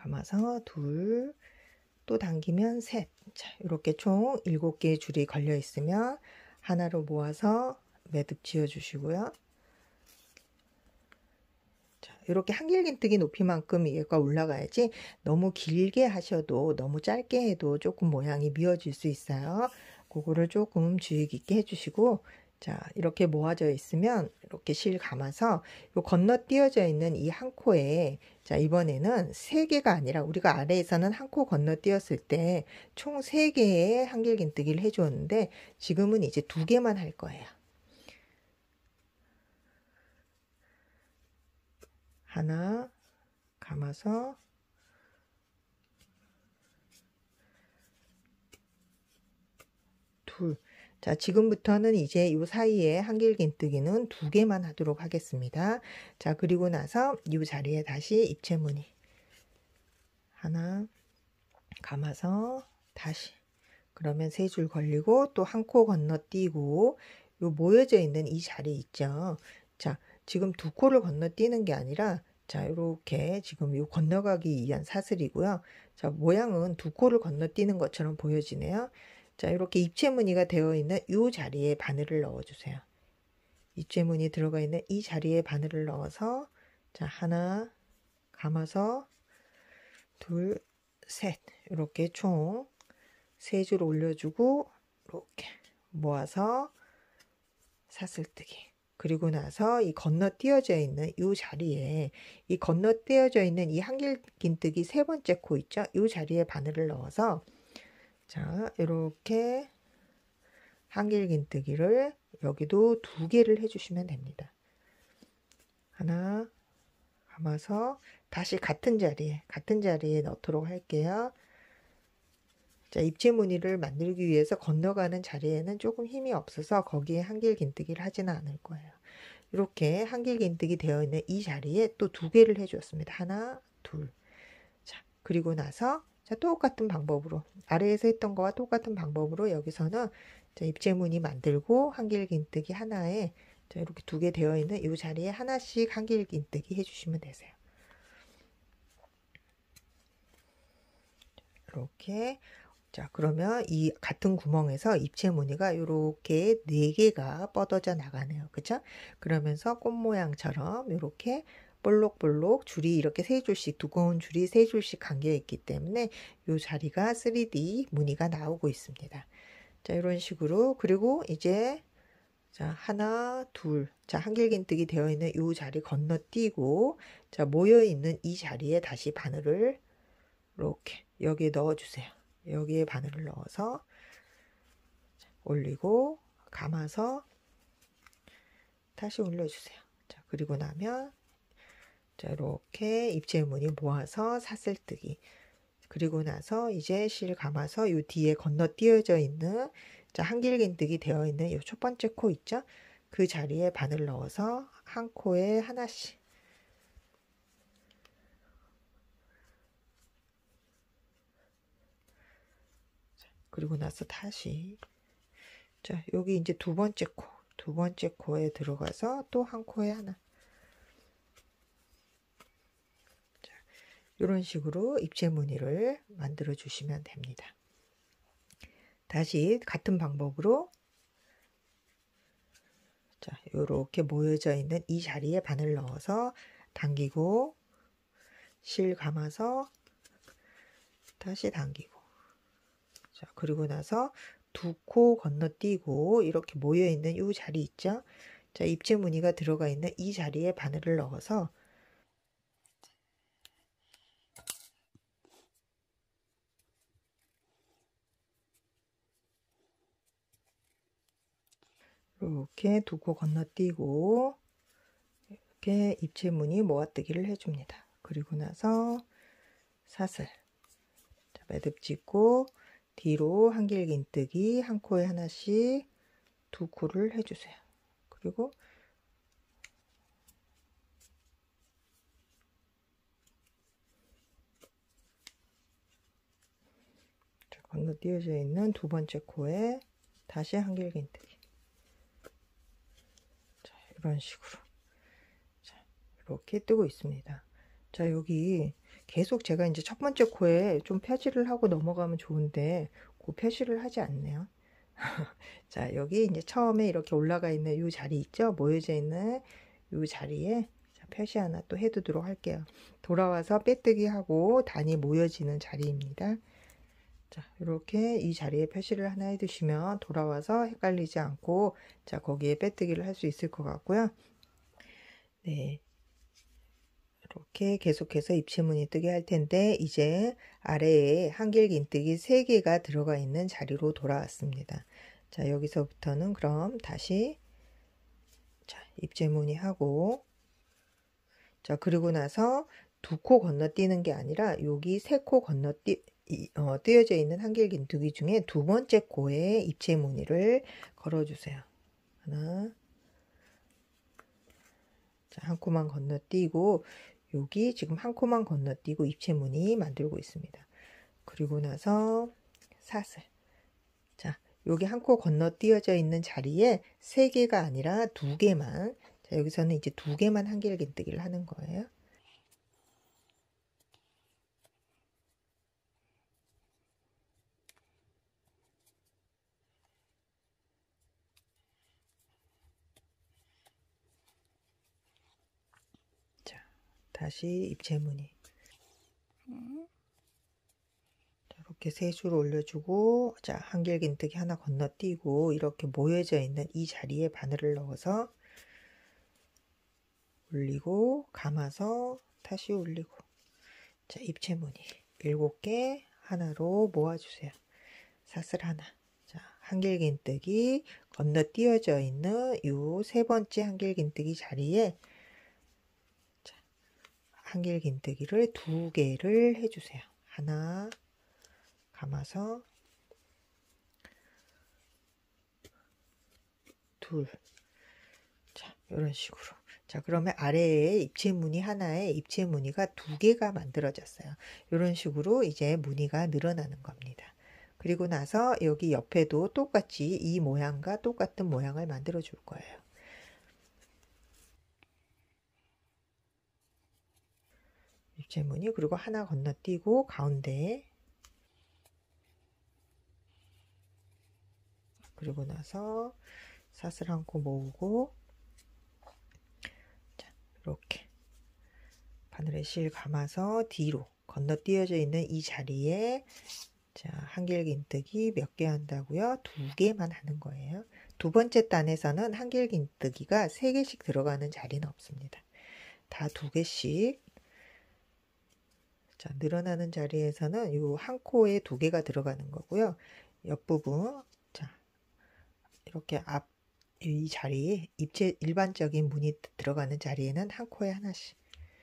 감아서 둘, 또 당기면 셋. 자, 이렇게 총 일곱 개의 줄이 걸려 있으면 하나로 모아서 매듭 지어 주시고요. 자, 이렇게 한길긴뜨기 높이만큼 얘가 올라가야지 너무 길게 하셔도 너무 짧게 해도 조금 모양이 미어질 수 있어요. 그거를 조금 주의 깊게 해주시고, 자, 이렇게 모아져 있으면 이렇게 실 감아서 요 건너뛰어져 있는 이 한 코에, 자, 이번에는 세 개가 아니라 우리가 아래에서는 한 코 건너뛰었을 때 총 세 개의 한길긴뜨기를 해주었는데 지금은 이제 두 개만 할 거예요. 하나 감아서 둘. 자, 지금부터는 이제 이 사이에 한길긴뜨기는 두 개만 하도록 하겠습니다. 자, 그리고 나서 이 자리에 다시 입체무늬 하나 감아서 다시, 그러면 세 줄 걸리고 또 한 코 건너뛰고 요 모여져 있는 이 자리 있죠. 자, 지금 두 코를 건너뛰는 게 아니라, 자, 이렇게 지금 요 건너가기 위한 사슬이고요. 자, 모양은 두 코를 건너뛰는 것처럼 보여지네요. 자, 이렇게 입체무늬가 되어 있는 이 자리에 바늘을 넣어주세요. 입체무늬 들어가 있는 이 자리에 바늘을 넣어서, 자, 하나 감아서 둘, 셋, 이렇게 총 세 줄 올려주고 이렇게 모아서 사슬뜨기. 그리고 나서 이 건너뛰어져 있는 이 자리에, 이 건너뛰어져 있는 이 한길긴뜨기 세 번째 코 있죠? 이 자리에 바늘을 넣어서, 자, 이렇게 한길긴뜨기를 여기도 두 개를 해주시면 됩니다. 하나 감아서 다시 같은 자리에 같은 자리에 넣도록 할게요. 자, 입체무늬를 만들기 위해서 건너가는 자리에는 조금 힘이 없어서 거기에 한길긴뜨기를 하지는 않을 거예요. 이렇게 한길긴뜨기 되어 있는 이 자리에 또 두 개를 해주었습니다. 하나, 둘. 자, 그리고 나서, 자, 똑같은 방법으로, 아래에서 했던 거와 똑같은 방법으로 여기서는, 자, 입체무늬 만들고 한길긴뜨기 하나에, 자, 이렇게 두 개 되어 있는 이 자리에 하나씩 한길긴뜨기 해주시면 되세요. 이렇게. 자, 그러면 이 같은 구멍에서 입체무늬가 이렇게 네 개가 뻗어져 나가네요. 그죠? 그러면서 꽃 모양처럼 이렇게 볼록볼록 줄이 이렇게 세 줄씩, 두꺼운 줄이 세 줄씩 감겨 있기 때문에 이 자리가 쓰리디 무늬가 나오고 있습니다. 자, 이런 식으로. 그리고 이제, 자, 하나, 둘. 자, 한길긴뜨기 되어 있는 이 자리 건너뛰고, 자, 모여 있는 이 자리에 다시 바늘을 이렇게 여기에 넣어주세요. 여기에 바늘을 넣어서 올리고 감아서 다시 올려주세요. 자, 그리고 나면, 자, 이렇게 입체무늬 모아서 사슬뜨기. 그리고 나서 이제 실 감아서 이 뒤에 건너뛰어져 있는, 자, 한길긴뜨기 되어 있는 이 첫 번째 코 있죠? 그 자리에 바늘 넣어서 한 코에 하나씩. 그리고 나서 다시, 자, 여기 이제 두 번째 코, 두 번째 코에 들어가서 또 한 코에 하나. 자, 이런 식으로 입체무늬를 만들어 주시면 됩니다. 다시 같은 방법으로, 자, 이렇게 모여져 있는 이 자리에 바늘 넣어서 당기고 실 감아서 다시 당기고, 자, 그리고 나서 두 코 건너뛰고 이렇게 모여 있는 이 자리 있죠? 자, 입체무늬가 들어가 있는 이 자리에 바늘을 넣어서 이렇게 두 코 건너뛰고 이렇게 입체무늬 모아뜨기를 해줍니다. 그리고 나서 사슬, 자, 매듭 짓고 뒤로 한길긴뜨기 한 코에 하나씩 두 코를 해주세요. 그리고 자, 건너뛰어져 있는 두 번째 코에 다시 한길긴뜨기. 자, 이런 식으로, 자, 이렇게 뜨고 있습니다. 자, 여기 계속 제가 이제 첫 번째 코에 좀 표시를 하고 넘어가면 좋은데 그 표시를 하지 않네요. 자, 여기 이제 처음에 이렇게 올라가 있는 이 자리 있죠? 모여져 있는 이 자리에 자, 표시 하나 또 해두도록 할게요. 돌아와서 빼뜨기 하고 단이 모여지는 자리입니다. 자, 이렇게 이 자리에 표시를 하나 해두시면 돌아와서 헷갈리지 않고 자, 거기에 빼뜨기를 할 수 있을 것 같고요. 네. 이렇게 계속해서 입체무늬 뜨게 할 텐데 이제 아래에 한길긴뜨기 세 개가 들어가 있는 자리로 돌아왔습니다. 자, 여기서부터는 그럼 다시 자, 입체무늬 하고 자, 그리고 나서 두 코 건너뛰는 게 아니라 여기 세 코 건너뛰 어, 띄어져 있는 한길긴뜨기 중에 두 번째 코에 입체무늬를 걸어주세요. 하나, 자, 한 코만 건너뛰고 여기 지금 한 코만 건너뛰고 입체무늬 만들고 있습니다. 그리고 나서 사슬. 자, 여기 한 코 건너뛰어져 있는 자리에 세 개가 아니라 두 개만. 자, 여기서는 이제 두 개만 한길긴뜨기를 하는 거예요. 자, 다시 입체무늬. 음. 이렇게 세 줄 올려주고 자, 한길긴뜨기 하나 건너뛰고 이렇게 모여져 있는 이 자리에 바늘을 넣어서 올리고 감아서 다시 올리고 자, 입체무늬 일곱 개 하나로 모아주세요. 사슬 하나. 자, 한길긴뜨기 건너뛰어져 있는 이 세 번째 한길긴뜨기 자리에 자, 한길긴뜨기를 두 개를 해주세요. 하나 감아서 둘. 자, 이런 식으로. 자, 그러면 아래에 입체무늬 하나에 입체무늬가 두 개가 만들어졌어요. 이런 식으로 이제 무늬가 늘어나는 겁니다. 그리고 나서 여기 옆에도 똑같이 이 모양과 똑같은 모양을 만들어 줄 거예요. 입체무늬 그리고 하나 건너뛰고 가운데 그리고 나서 사슬 한 코 모으고 자, 이렇게 바늘에 실 감아서 뒤로 건너뛰어져 있는 이 자리에 자, 한길긴뜨기 몇 개 한다고요? 두 개만 하는 거예요. 두 번째 단에서는 한길긴뜨기가 세 개씩 들어가는 자리는 없습니다. 다 두 개씩. 자, 늘어나는 자리에서는 이 한 코에 두 개가 들어가는 거고요. 옆부분, 자, 이렇게 앞, 이 자리에 입체 일반적인 무늬 들어가는 자리에는 한 코에 하나씩.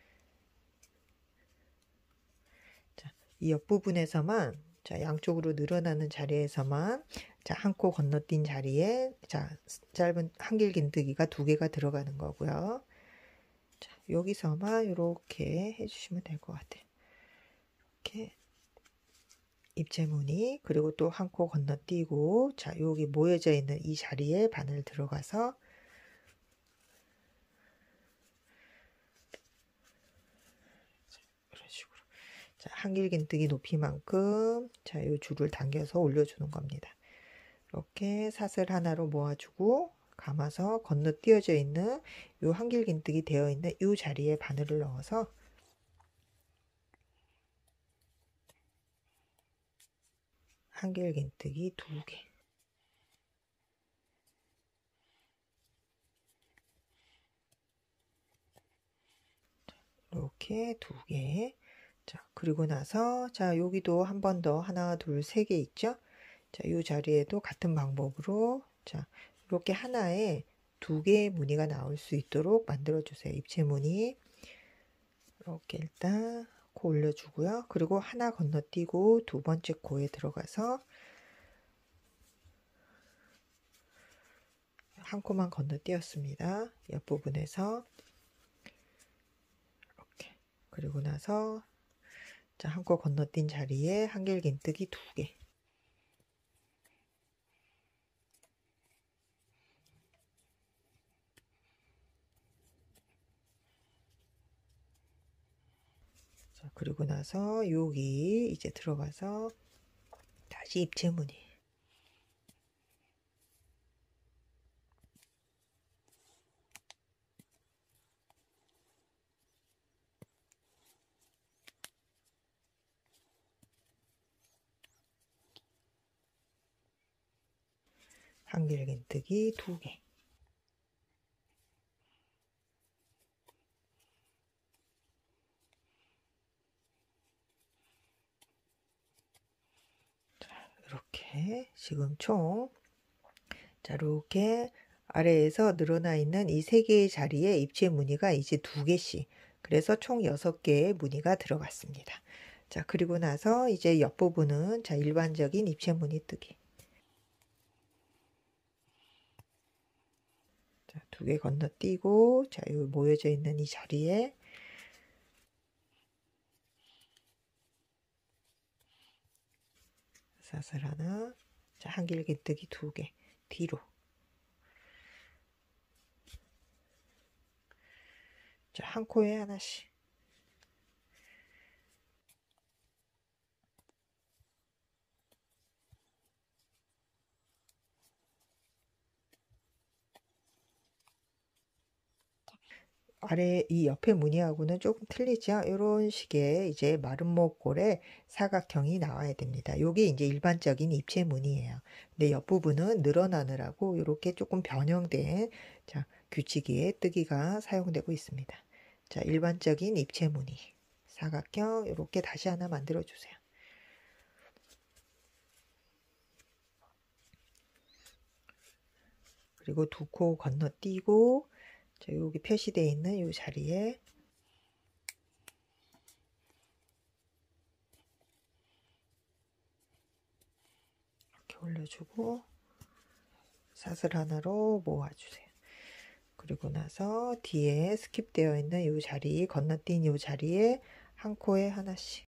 자, 이 옆부분에서만 자, 양쪽으로 늘어나는 자리에서만 자, 한 코 건너뛴 자리에 자, 짧은 한길긴뜨기가 두 개가 들어가는 거고요. 자, 여기서만 이렇게 해주시면 될 것 같아요. 이렇게 입체무늬 그리고 또 한 코 건너뛰고 자, 여기 모여져 있는 이 자리에 바늘 들어가서 이런 식으로 자, 한길긴뜨기 높이만큼 자, 이 줄을 당겨서 올려주는 겁니다. 이렇게 사슬 하나로 모아주고 감아서 건너뛰어져 있는 이 한길긴뜨기 되어 있는 이 자리에 바늘을 넣어서 한길긴뜨기 두 개. 이렇게 두 개. 자, 그리고 나서 자, 여기도 한 번 더 하나, 둘, 세 개 있죠? 자, 이 자리에도 같은 방법으로 자, 이렇게 하나에 두 개의 무늬가 나올 수 있도록 만들어 주세요. 입체무늬. 이렇게 일단 코 올려주고요. 그리고 하나 건너뛰고 두 번째 코에 들어가서 한 코만 건너뛰었습니다. 옆부분에서 이렇게 그리고 나서 자, 한 코 건너뛴 자리에 한길긴뜨기 두 개. 자, 그리고 나서 여기 이제 들어가서 다시 입체 무늬. 한길긴뜨기 두 개. 자, 이렇게 지금 총, 자, 이렇게 아래에서 늘어나 있는 이 세 개의 자리에 입체 무늬가 이제 두 개씩, 그래서 총 여섯 개의 무늬가 들어갔습니다. 자, 그리고 나서 이제 옆부분은 자, 일반적인 입체 무늬 뜨기. 자, 두 개 건너뛰고, 자, 여기 모여져 있는 이 자리에 사슬 하나, 자, 한길긴뜨기 두 개, 뒤로. 자, 한 코에 하나씩. 아래 이 옆에 무늬하고는 조금 틀리죠. 이런 식의 이제 마름모꼴의 사각형이 나와야 됩니다. 이게 이제 일반적인 입체 무늬예요. 근데 옆부분은 늘어나느라고 이렇게 조금 변형된 자, 규칙의 뜨기가 사용되고 있습니다. 자, 일반적인 입체 무늬 사각형 이렇게 다시 하나 만들어 주세요. 그리고 두 코 건너뛰고, 자, 여기 표시되어 있는 이 자리에 이렇게 올려주고 사슬 하나로 모아주세요. 그리고 나서 뒤에 스킵되어 있는 이 자리, 건너뛴 이 자리에 한 코에 하나씩.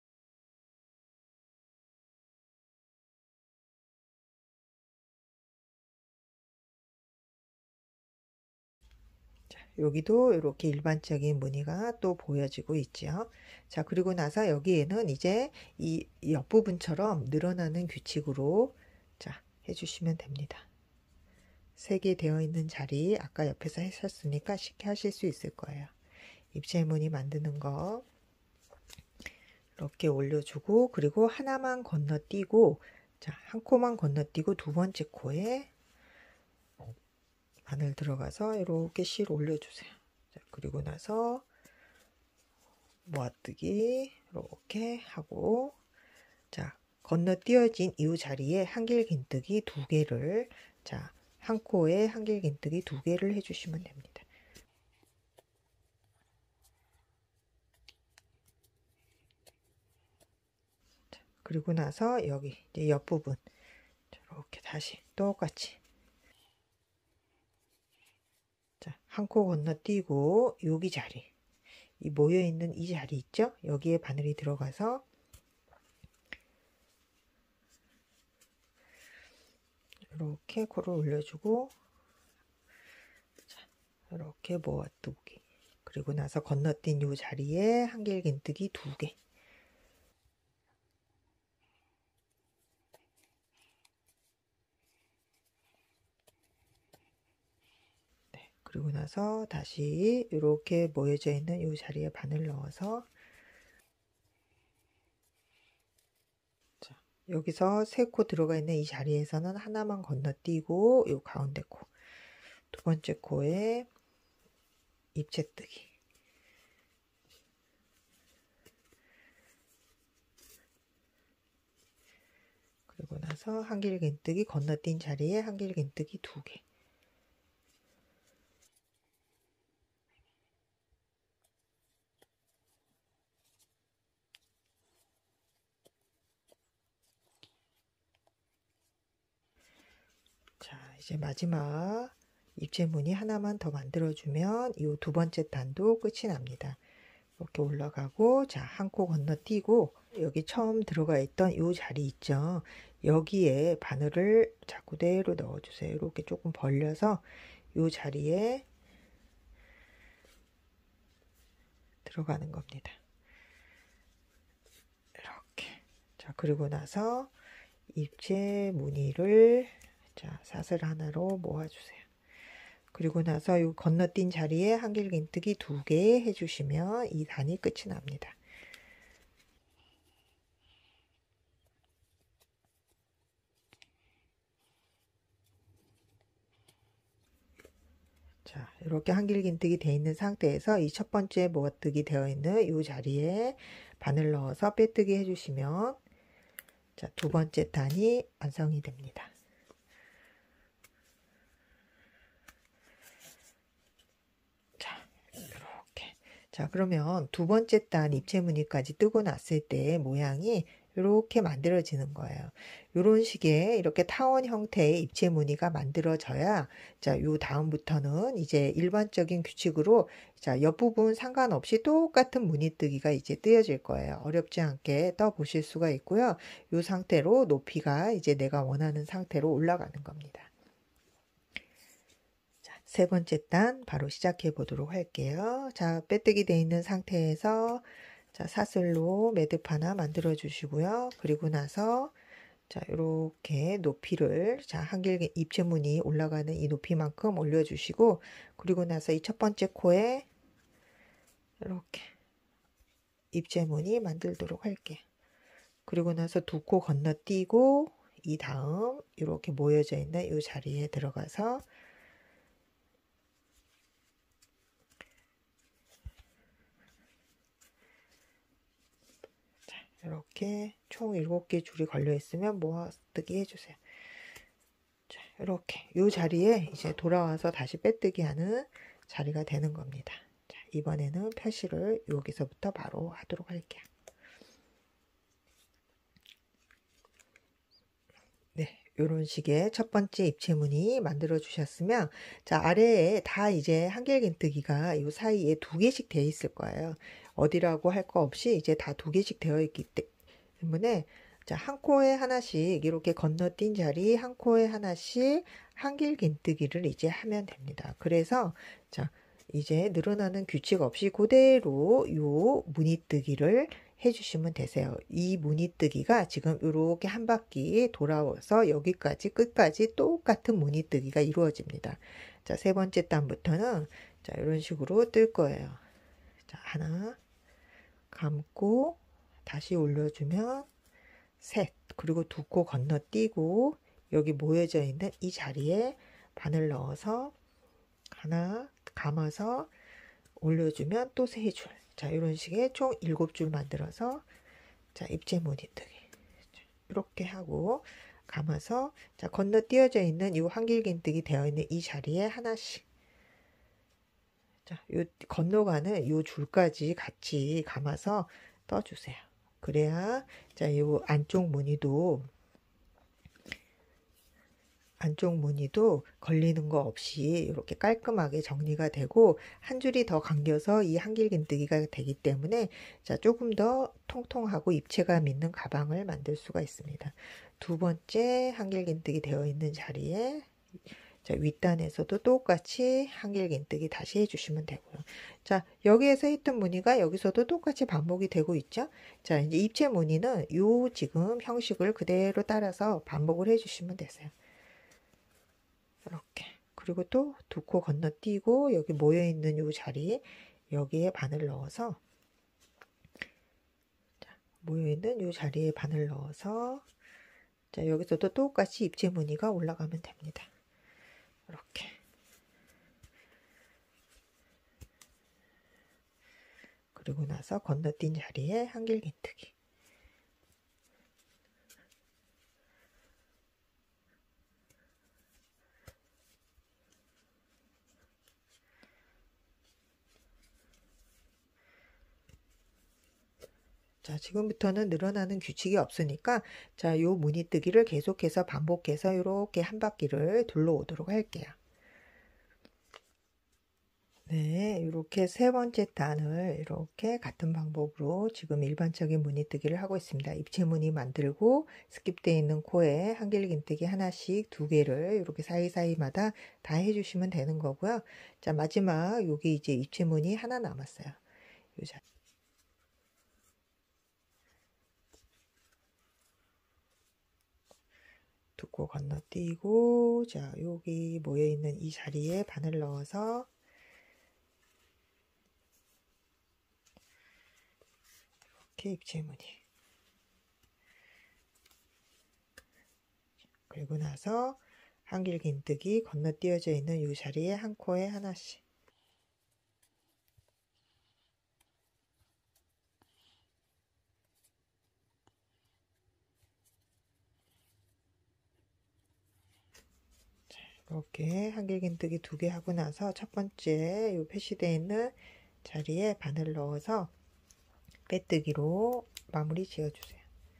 여기도 이렇게 일반적인 무늬가 또 보여지고 있죠. 자, 그리고 나서 여기에는 이제 이 옆부분처럼 늘어나는 규칙으로 자, 해주시면 됩니다. 세 개 되어 있는 자리 아까 옆에서 하셨으니까 쉽게 하실 수 있을 거예요. 입체 무늬 만드는 거 이렇게 올려주고, 그리고 하나만 건너뛰고, 자, 한 코만 건너뛰고 두 번째 코에 바늘 들어가서 이렇게 실 올려주세요. 자, 그리고 나서 모아뜨기 이렇게 하고, 자, 건너뛰어진 이 자리에 한길긴뜨기 두 개를, 자, 한 코에 한길긴뜨기 두 개를 해주시면 됩니다. 자, 그리고 나서 여기 이제 옆부분 이렇게 다시 똑같이, 자, 한 코 건너뛰고 여기 자리, 이 모여있는 이 자리 있죠? 여기에 바늘이 들어가서 이렇게 코를 올려주고, 자, 이렇게 모아두기. 그리고 나서 건너뛴 이 자리에 한길긴뜨기 두 개. 네, 그리고 나서 다시 이렇게 모여져 있는 이 자리에 바늘 넣어서, 자, 여기서 세 코 들어가 있는 이 자리에서는 하나만 건너뛰고 이 가운데 코, 두 번째 코에 입체뜨기. 그리고 나서 한길긴뜨기 건너뛴 자리에 한길긴뜨기 두 개. 자, 이제 마지막 입체 무늬 하나만 더 만들어주면 이 두 번째 단도 끝이 납니다. 이렇게 올라가고, 자, 한 코 건너뛰고 여기 처음 들어가 있던 이 자리 있죠? 여기에 바늘을 자, 그대로 넣어주세요. 이렇게 조금 벌려서 이 자리에 들어가는 겁니다. 자, 그리고 나서 입체 무늬를 자, 사슬 하나로 모아주세요. 그리고 나서 이 건너뛴 자리에 한길긴뜨기 두 개 해주시면 이 단이 끝이 납니다. 자, 이렇게 한길긴뜨기 되어 있는 상태에서 이 첫 번째 모아뜨기 되어 있는 이 자리에 바늘 넣어서 빼뜨기 해주시면 자, 두 번째 단이 완성이 됩니다. 자, 이렇게. 자, 그러면 두 번째 단 입체 무늬까지 뜨고 났을 때 모양이 이렇게 만들어지는 거예요. 이런 식의 이렇게 타원 형태의 입체 무늬가 만들어져야 자, 요 다음부터는 이제 일반적인 규칙으로 자, 옆부분 상관없이 똑같은 무늬뜨기가 이제 뜨여질 거예요. 어렵지 않게 떠 보실 수가 있고요. 요 상태로 높이가 이제 내가 원하는 상태로 올라가는 겁니다. 자, 세 번째 단 바로 시작해 보도록 할게요. 자, 빼뜨기 되어 있는 상태에서 자, 사슬로 매듭 하나 만들어 주시고요. 그리고 나서 자, 이렇게 높이를 자, 한길 입체 무늬 올라가는 이 높이만큼 올려 주시고 그리고 나서 이 첫 번째 코에 이렇게 입체 무늬 만들도록 할게요. 그리고 나서 두 코 건너뛰고 이 다음 이렇게 모여져 있는 이 자리에 들어가서 이렇게 총 일곱 개 줄이 걸려 있으면 모아뜨기 해주세요. 자, 이렇게 이 자리에 이제 돌아와서 다시 빼뜨기 하는 자리가 되는 겁니다. 자, 이번에는 표시를 여기서부터 바로 하도록 할게요. 네, 이런 식의 첫 번째 입체 무늬 만들어 주셨으면 자, 아래에 다 이제 한길긴뜨기가 이 사이에 두 개씩 되어 있을 거예요. 어디라고 할 거 없이 이제 다 두 개씩 되어 있기 때문에 자, 한 코에 하나씩 이렇게 건너뛴 자리 한 코에 하나씩 한길긴뜨기를 이제 하면 됩니다. 그래서 자, 이제 늘어나는 규칙 없이 그대로 요 무늬뜨기를 해주시면 되세요. 이 무늬뜨기가 지금 이렇게 한 바퀴 돌아와서 여기까지 끝까지 똑같은 무늬뜨기가 이루어집니다. 자, 세 번째 단부터는 자, 이런 식으로 뜰 거예요. 자, 하나 감고 다시 올려주면 셋, 그리고 두 코 건너뛰고 여기 모여져 있는 이 자리에 바늘 넣어서 하나 감아서 올려주면 또 세 줄. 자, 이런 식의 총 일곱 줄 만들어서 자, 입체 무늬뜨기 이렇게 하고 감아서 자, 건너뛰어져 있는 이 한길긴뜨기 되어 있는 이 자리에 하나씩 자, 요 건너가는 요 줄까지 같이 감아서 떠주세요. 그래야 자, 요 안쪽 무늬도 안쪽 무늬도 걸리는 거 없이 이렇게 깔끔하게 정리가 되고 한 줄이 더 감겨서 이 한길긴뜨기가 되기 때문에 자, 조금 더 통통하고 입체감 있는 가방을 만들 수가 있습니다. 두 번째 한길긴뜨기 되어 있는 자리에 자, 윗단에서도 똑같이 한길긴뜨기 다시 해주시면 되고요. 자, 여기에서 했던 무늬가 여기서도 똑같이 반복이 되고 있죠. 자, 이제 입체 무늬는 요 지금 형식을 그대로 따라서 반복을 해주시면 되세요. 이렇게. 그리고 또 두 코 건너뛰고 여기 모여있는 요 자리 여기에 바늘 넣어서 자, 모여있는 요 자리에 바늘 넣어서 자, 여기서도 똑같이 입체 무늬가 올라가면 됩니다. 이렇게. 그리고 나서 건너뛴 자리에 한길긴뜨기. 자, 지금부터는 늘어나는 규칙이 없으니까 자, 요 무늬뜨기를 계속해서 반복해서 이렇게 한 바퀴를 둘러오도록 할게요. 네, 이렇게 세 번째 단을 이렇게 같은 방법으로 지금 일반적인 무늬뜨기를 하고 있습니다. 입체 무늬 만들고 스킵되어 있는 코에 한길긴뜨기 하나씩 두 개를 이렇게 사이사이마다 다 해주시면 되는 거고요. 자, 마지막 여기 이제 입체 무늬 하나 남았어요. 요 자, 두고 건너뛰고, 자, 여기 모여있는 이 자리에 바늘 넣어서 이렇게 입체무늬. 그리고 나서 한길긴뜨기 건너뛰어져 있는 이 자리에 한 코에 하나씩. 이렇게 한길긴뜨기 두 개 하고 나서 첫 번째 요 표시되어 있는 자리에 바늘 넣어서 빼뜨기로 마무리 지어주세요.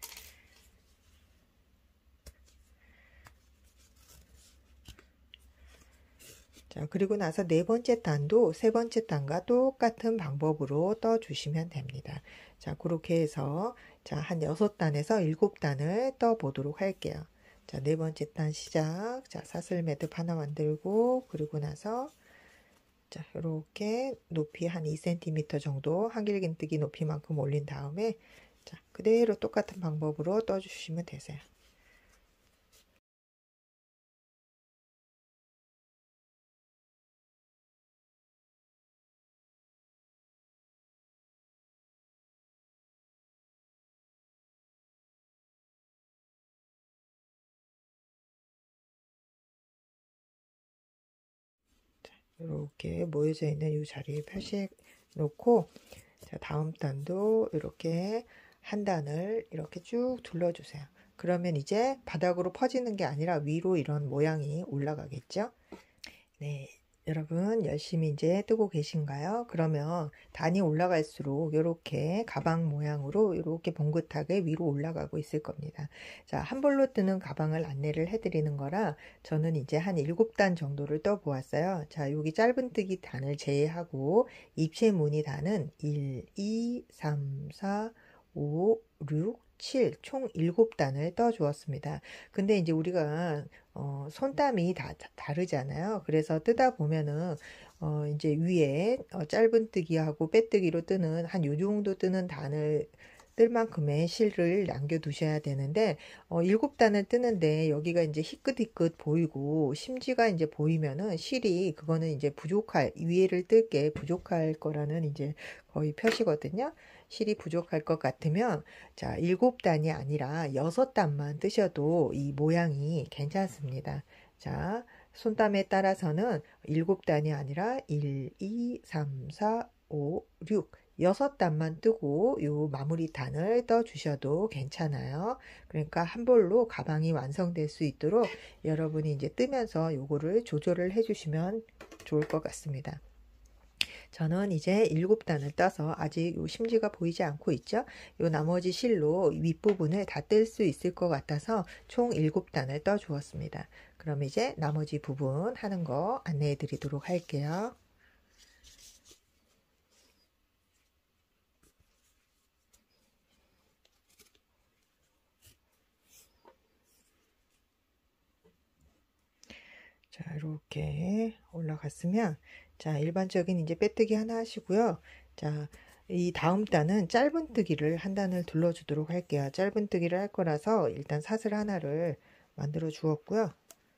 자, 그리고 나서 네 번째 단도 세 번째 단과 똑같은 방법으로 떠 주시면 됩니다. 자, 그렇게 해서 자, 한 여섯 단에서 일곱 단을 떠 보도록 할게요. 자, 네 번째 단 시작. 자, 사슬 매듭 하나 만들고, 그리고 나서 자, 이렇게 높이 한 이 센티미터 정도 한길긴뜨기 높이만큼 올린 다음에 자, 그대로 똑같은 방법으로 떠 주시면 되세요. 이렇게 모여져 있는 이 자리에 표시해 놓고, 자, 다음 단도 이렇게 한 단을 이렇게 쭉 둘러주세요. 그러면 이제 바닥으로 퍼지는 게 아니라 위로 이런 모양이 올라가겠죠? 네, 여러분 열심히 이제 뜨고 계신가요? 그러면 단이 올라갈수록 이렇게 가방 모양으로 이렇게 봉긋하게 위로 올라가고 있을 겁니다. 자, 한 볼로 뜨는 가방을 안내를 해드리는 거라 저는 이제 한 일곱 단 정도를 떠 보았어요. 자, 여기 짧은뜨기 단을 제외하고 입체 무늬 단은 일, 이, 삼, 사, 오, 육, 칠, 총 일곱 단을 떠 주었습니다. 근데 이제 우리가 어, 손땀이 다, 다 다르잖아요. 그래서 뜨다 보면은 어, 이제 위에 어, 짧은뜨기하고 빼뜨기로 뜨는 한 요 정도 뜨는 단을 뜰 만큼의 실을 남겨 두셔야 되는데 어, 일곱 단을 뜨는데 여기가 이제 희끗희끗 보이고 심지가 이제 보이면은 실이 그거는 이제 부족할, 위에를 뜰 게 부족할 거라는 이제 거의 표시거든요. 실이 부족할 것 같으면 자, 일곱 단이 아니라 여섯 단만 뜨셔도 이 모양이 괜찮습니다. 자, 손땀에 따라서는 일곱 단이 아니라 일, 이, 삼, 사, 오, 육 여섯 단만 뜨고 요 마무리 단을 떠 주셔도 괜찮아요. 그러니까 한 볼로 가방이 완성될 수 있도록 여러분이 이제 뜨면서 요거를 조절을 해 주시면 좋을 것 같습니다. 저는 이제 일곱 단을 떠서 아직 요 심지가 보이지 않고 있죠. 요 나머지 실로 윗부분을 다 뜰 수 있을 것 같아서 총 일곱 단을 떠 주었습니다. 그럼 이제 나머지 부분 하는 거 안내해 드리도록 할게요. 자, 이렇게 올라갔으면 자, 일반적인 이제 빼뜨기 하나 하시고요. 자, 이 다음 단은 짧은뜨기를 한 단을 둘러주도록 할게요. 짧은뜨기를 할 거라서 일단 사슬 하나를 만들어 주었고요.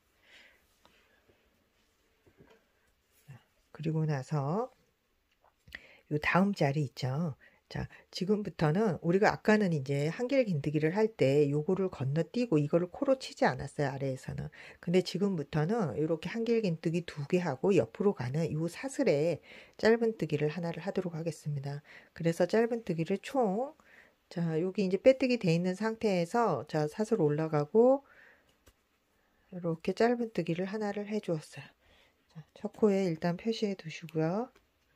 그리고 나서 요 다음 자리 있죠. 자, 지금부터는 우리가 아까는 이제 한길긴뜨기를 할 때 요거를 건너뛰고 이거를 코로 치지 않았어요, 아래에서는. 근데 지금부터는 이렇게 한길긴뜨기 두 개 하고 옆으로 가는 요 사슬에 짧은뜨기를 하나를 하도록 하겠습니다. 그래서 짧은뜨기를 총, 자, 여기 이제 빼뜨기 돼 있는 상태에서 자, 사슬 올라가고 이렇게 짧은뜨기를 하나를 해 주었어요. 자, 첫 코에 일단 표시해 두시고요.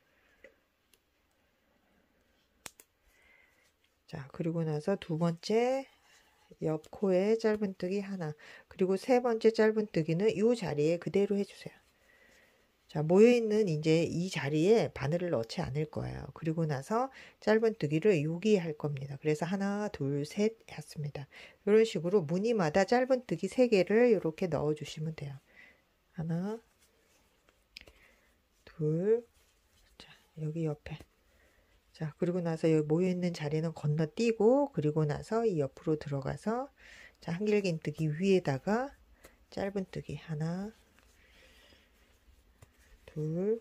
자, 그리고 나서 두 번째 옆 코에 짧은뜨기 하나, 그리고 세 번째 짧은뜨기는 이 자리에 그대로 해주세요. 자, 모여있는 이제 이 자리에 바늘을 넣지 않을 거예요. 그리고 나서 짧은뜨기를 여기에 할 겁니다. 그래서 하나, 둘, 셋 했습니다. 이런 식으로 무늬마다 짧은뜨기 세 개를 이렇게 넣어 주시면 돼요. 하나, 둘, 자, 여기 옆에. 자, 그리고 나서 여기 모여있는 자리는 건너뛰고, 그리고 나서 이 옆으로 들어가서 자, 한길긴뜨기 위에다가 짧은뜨기 하나, 둘,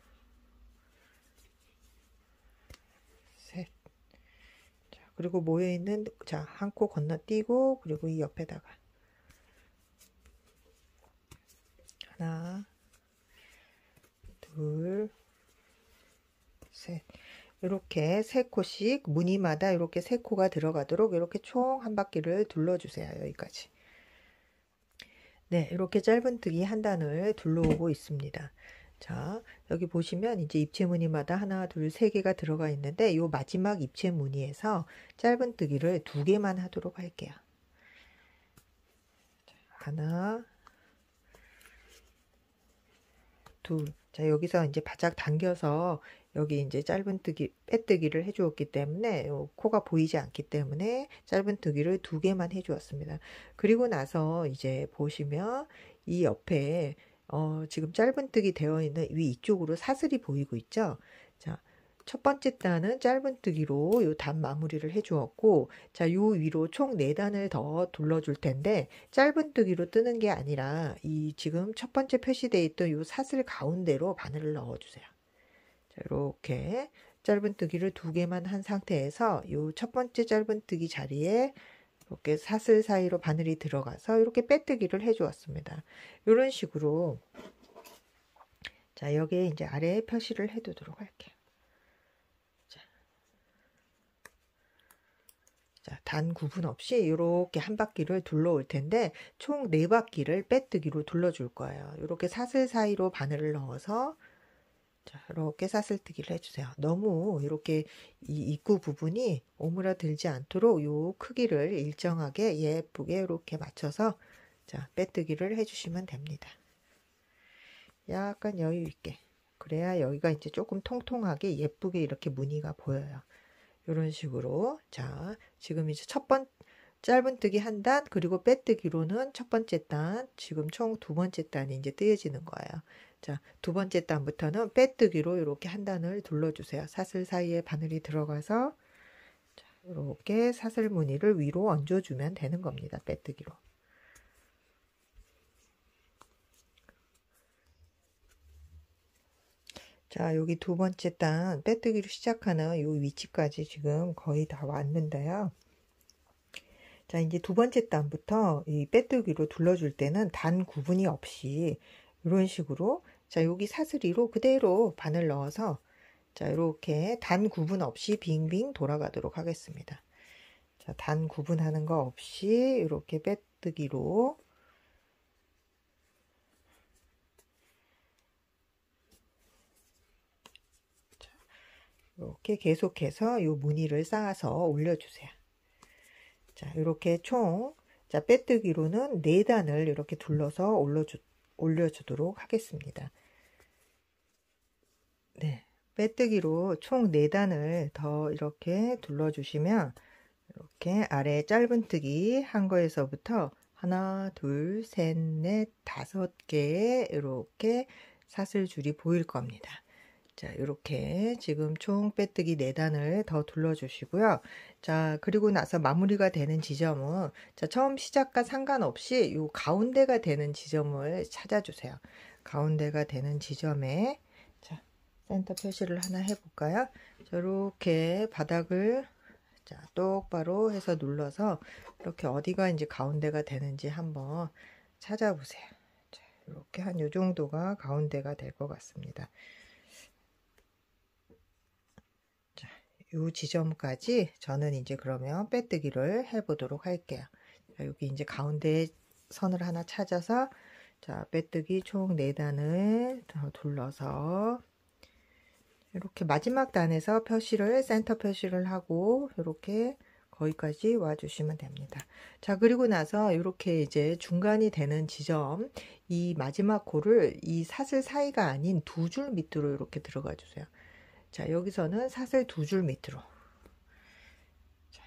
셋. 자, 그리고 모여있는, 자, 한 코 건너뛰고, 그리고 이 옆에다가 하나, 둘, 셋. 이렇게 세 코씩 무늬마다 이렇게 세 코가 들어가도록 이렇게 총 한 바퀴를 둘러주세요. 여기까지. 네, 이렇게 짧은뜨기 한 단을 둘러오고 있습니다. 자, 여기 보시면 이제 입체 무늬마다 하나, 둘, 세 개가 들어가 있는데 이 마지막 입체 무늬에서 짧은뜨기를 두 개만 하도록 할게요. 하나, 둘. 자, 여기서 이제 바짝 당겨서 여기 이제 짧은뜨기, 빼뜨기를 해 주었기 때문에 코가 보이지 않기 때문에 짧은뜨기를 두 개만 해 주었습니다. 그리고 나서 이제 보시면 이 옆에 어, 지금 짧은뜨기 되어 있는 위 이쪽으로 사슬이 보이고 있죠. 자, 첫 번째 단은 짧은뜨기로 요 단 마무리를 해 주었고, 자, 요 위로 총 네 단을 더 둘러줄 텐데 짧은뜨기로 뜨는 게 아니라 이 지금 첫 번째 표시되어 있던 요 사슬 가운데로 바늘을 넣어 주세요. 자, 이렇게 짧은뜨기를 두 개만 한 상태에서 요 첫 번째 짧은뜨기 자리에 이렇게 사슬 사이로 바늘이 들어가서 이렇게 빼뜨기를 해 주었습니다. 이런 식으로 자, 여기에 이제 아래에 표시를 해 두도록 할게요. 자, 자, 단 구분 없이 이렇게 한 바퀴를 둘러올 텐데 총 네 바퀴를 빼뜨기로 둘러줄 거예요. 이렇게 사슬 사이로 바늘을 넣어서 자, 이렇게 사슬뜨기를 해주세요. 너무 이렇게 이 입구 부분이 오므라들지 않도록 요 크기를 일정하게 예쁘게 이렇게 맞춰서 자, 빼뜨기를 해주시면 됩니다. 약간 여유 있게. 그래야 여기가 이제 조금 통통하게 예쁘게 이렇게 무늬가 보여요. 이런 식으로. 자, 지금 이제 첫 번, 짧은뜨기 한 단, 그리고 빼뜨기로는 첫 번째 단, 지금 총 두 번째 단이 이제 뜨여지는 거예요. 자, 두 번째 단부터는 빼뜨기로 이렇게 한 단을 둘러주세요. 사슬 사이에 바늘이 들어가서 자, 이렇게 사슬 무늬를 위로 얹어주면 되는 겁니다. 빼뜨기로. 자, 여기 두 번째 단 빼뜨기로 시작하는 이 위치까지 지금 거의 다 왔는데요. 자, 이제 두 번째 단부터 이 빼뜨기로 둘러줄 때는 단 구분이 없이 이런 식으로 자, 여기 사슬이로 그대로 바늘 넣어서 자, 이렇게 단 구분 없이 빙빙 돌아가도록 하겠습니다. 자, 단 구분하는 거 없이 이렇게 빼뜨기로 자, 이렇게 계속해서 이 무늬를 쌓아서 올려주세요. 자, 이렇게 총 자, 빼뜨기로는 네 단을 이렇게 둘러서 올려주, 올려주도록 하겠습니다. 네, 빼뜨기로 총 네 단을 더 이렇게 둘러주시면 이렇게 아래 짧은뜨기 한 거에서부터 하나, 둘, 셋, 넷, 다섯 개의 이렇게 사슬줄이 보일 겁니다. 자, 이렇게 지금 총 빼뜨기 네 단을 더 둘러주시고요. 자, 그리고 나서 마무리가 되는 지점은 자, 처음 시작과 상관없이 요 가운데가 되는 지점을 찾아주세요. 가운데가 되는 지점에 자, 센터 표시를 하나 해볼까요? 자, 이렇게 바닥을 자, 똑바로 해서 눌러서 이렇게 어디가 이제 가운데가 되는지 한번 찾아보세요. 자, 이렇게 한 요 정도가 가운데가 될 것 같습니다. 자, 요 지점까지 저는 이제 그러면 빼뜨기를 해 보도록 할게요. 자, 여기 이제 가운데 선을 하나 찾아서 자, 빼뜨기 총 네 단을 더 둘러서 이렇게 마지막 단에서 표시를 센터 표시를 하고 이렇게 거기까지 와 주시면 됩니다. 자, 그리고 나서 이렇게 이제 중간이 되는 지점 이 마지막 코를 이 사슬 사이가 아닌 두 줄 밑으로 이렇게 들어가 주세요. 자, 여기서는 사슬 두 줄 밑으로 자,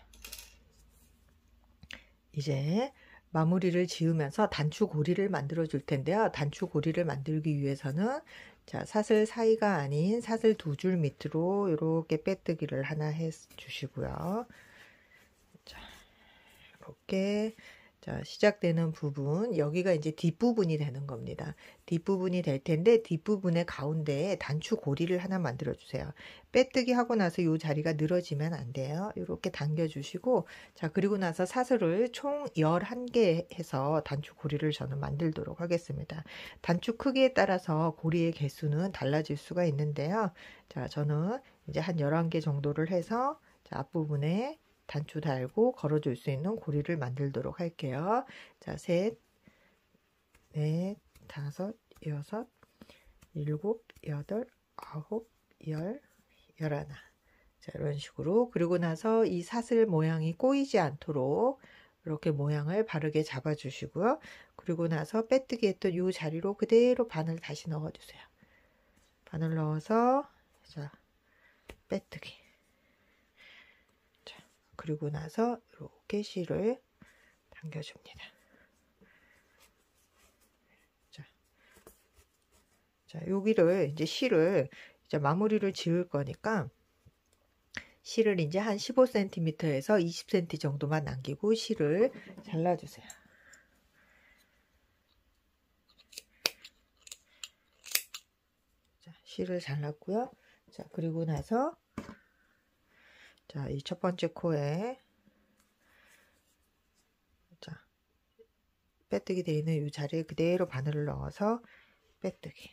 이제 마무리를 지으면서 단추 고리를 만들어 줄 텐데요. 단추 고리를 만들기 위해서는 자, 사슬 사이가 아닌 사슬 두 줄 밑으로 이렇게 빼뜨기를 하나 해 주시고요. 자, 이렇게 자, 자, 시작되는 부분, 여기가 이제 뒷부분이 되는 겁니다. 뒷부분이 될 텐데 뒷부분의 가운데에 단추 고리를 하나 만들어 주세요. 빼뜨기 하고 나서 이 자리가 늘어지면 안 돼요. 이렇게 당겨 주시고, 자, 그리고 나서 사슬을 총 열한 개 해서 단추 고리를 저는 만들도록 하겠습니다. 단추 크기에 따라서 고리의 개수는 달라질 수가 있는데요. 자, 저는 이제 한 열한 개 정도를 해서, 자, 앞부분에 단추 달고 걸어줄 수 있는 고리를 만들도록 할게요. 자, 셋, 넷, 다섯, 여섯, 일곱, 여덟, 아홉, 열, 열하나. 자, 이런 식으로. 그리고 나서 이 사슬 모양이 꼬이지 않도록 이렇게 모양을 바르게 잡아주시고요. 그리고 나서 빼뜨기 했던 이 자리로 그대로 바늘 다시 넣어주세요. 바늘 넣어서, 자, 빼뜨기. 그리고 나서 이렇게 실을 당겨줍니다. 자, 자, 여기를 이제 실을 이제 마무리를 지을 거니까 실을 이제 한 십오 센티미터에서 이십 센티미터 정도만 남기고 실을 잘라주세요. 자, 실을 잘랐고요. 자, 그리고 나서 자, 이 첫 번째 코에 자, 빼뜨기 되어 있는 이 자리에 그대로 바늘을 넣어서 빼뜨기.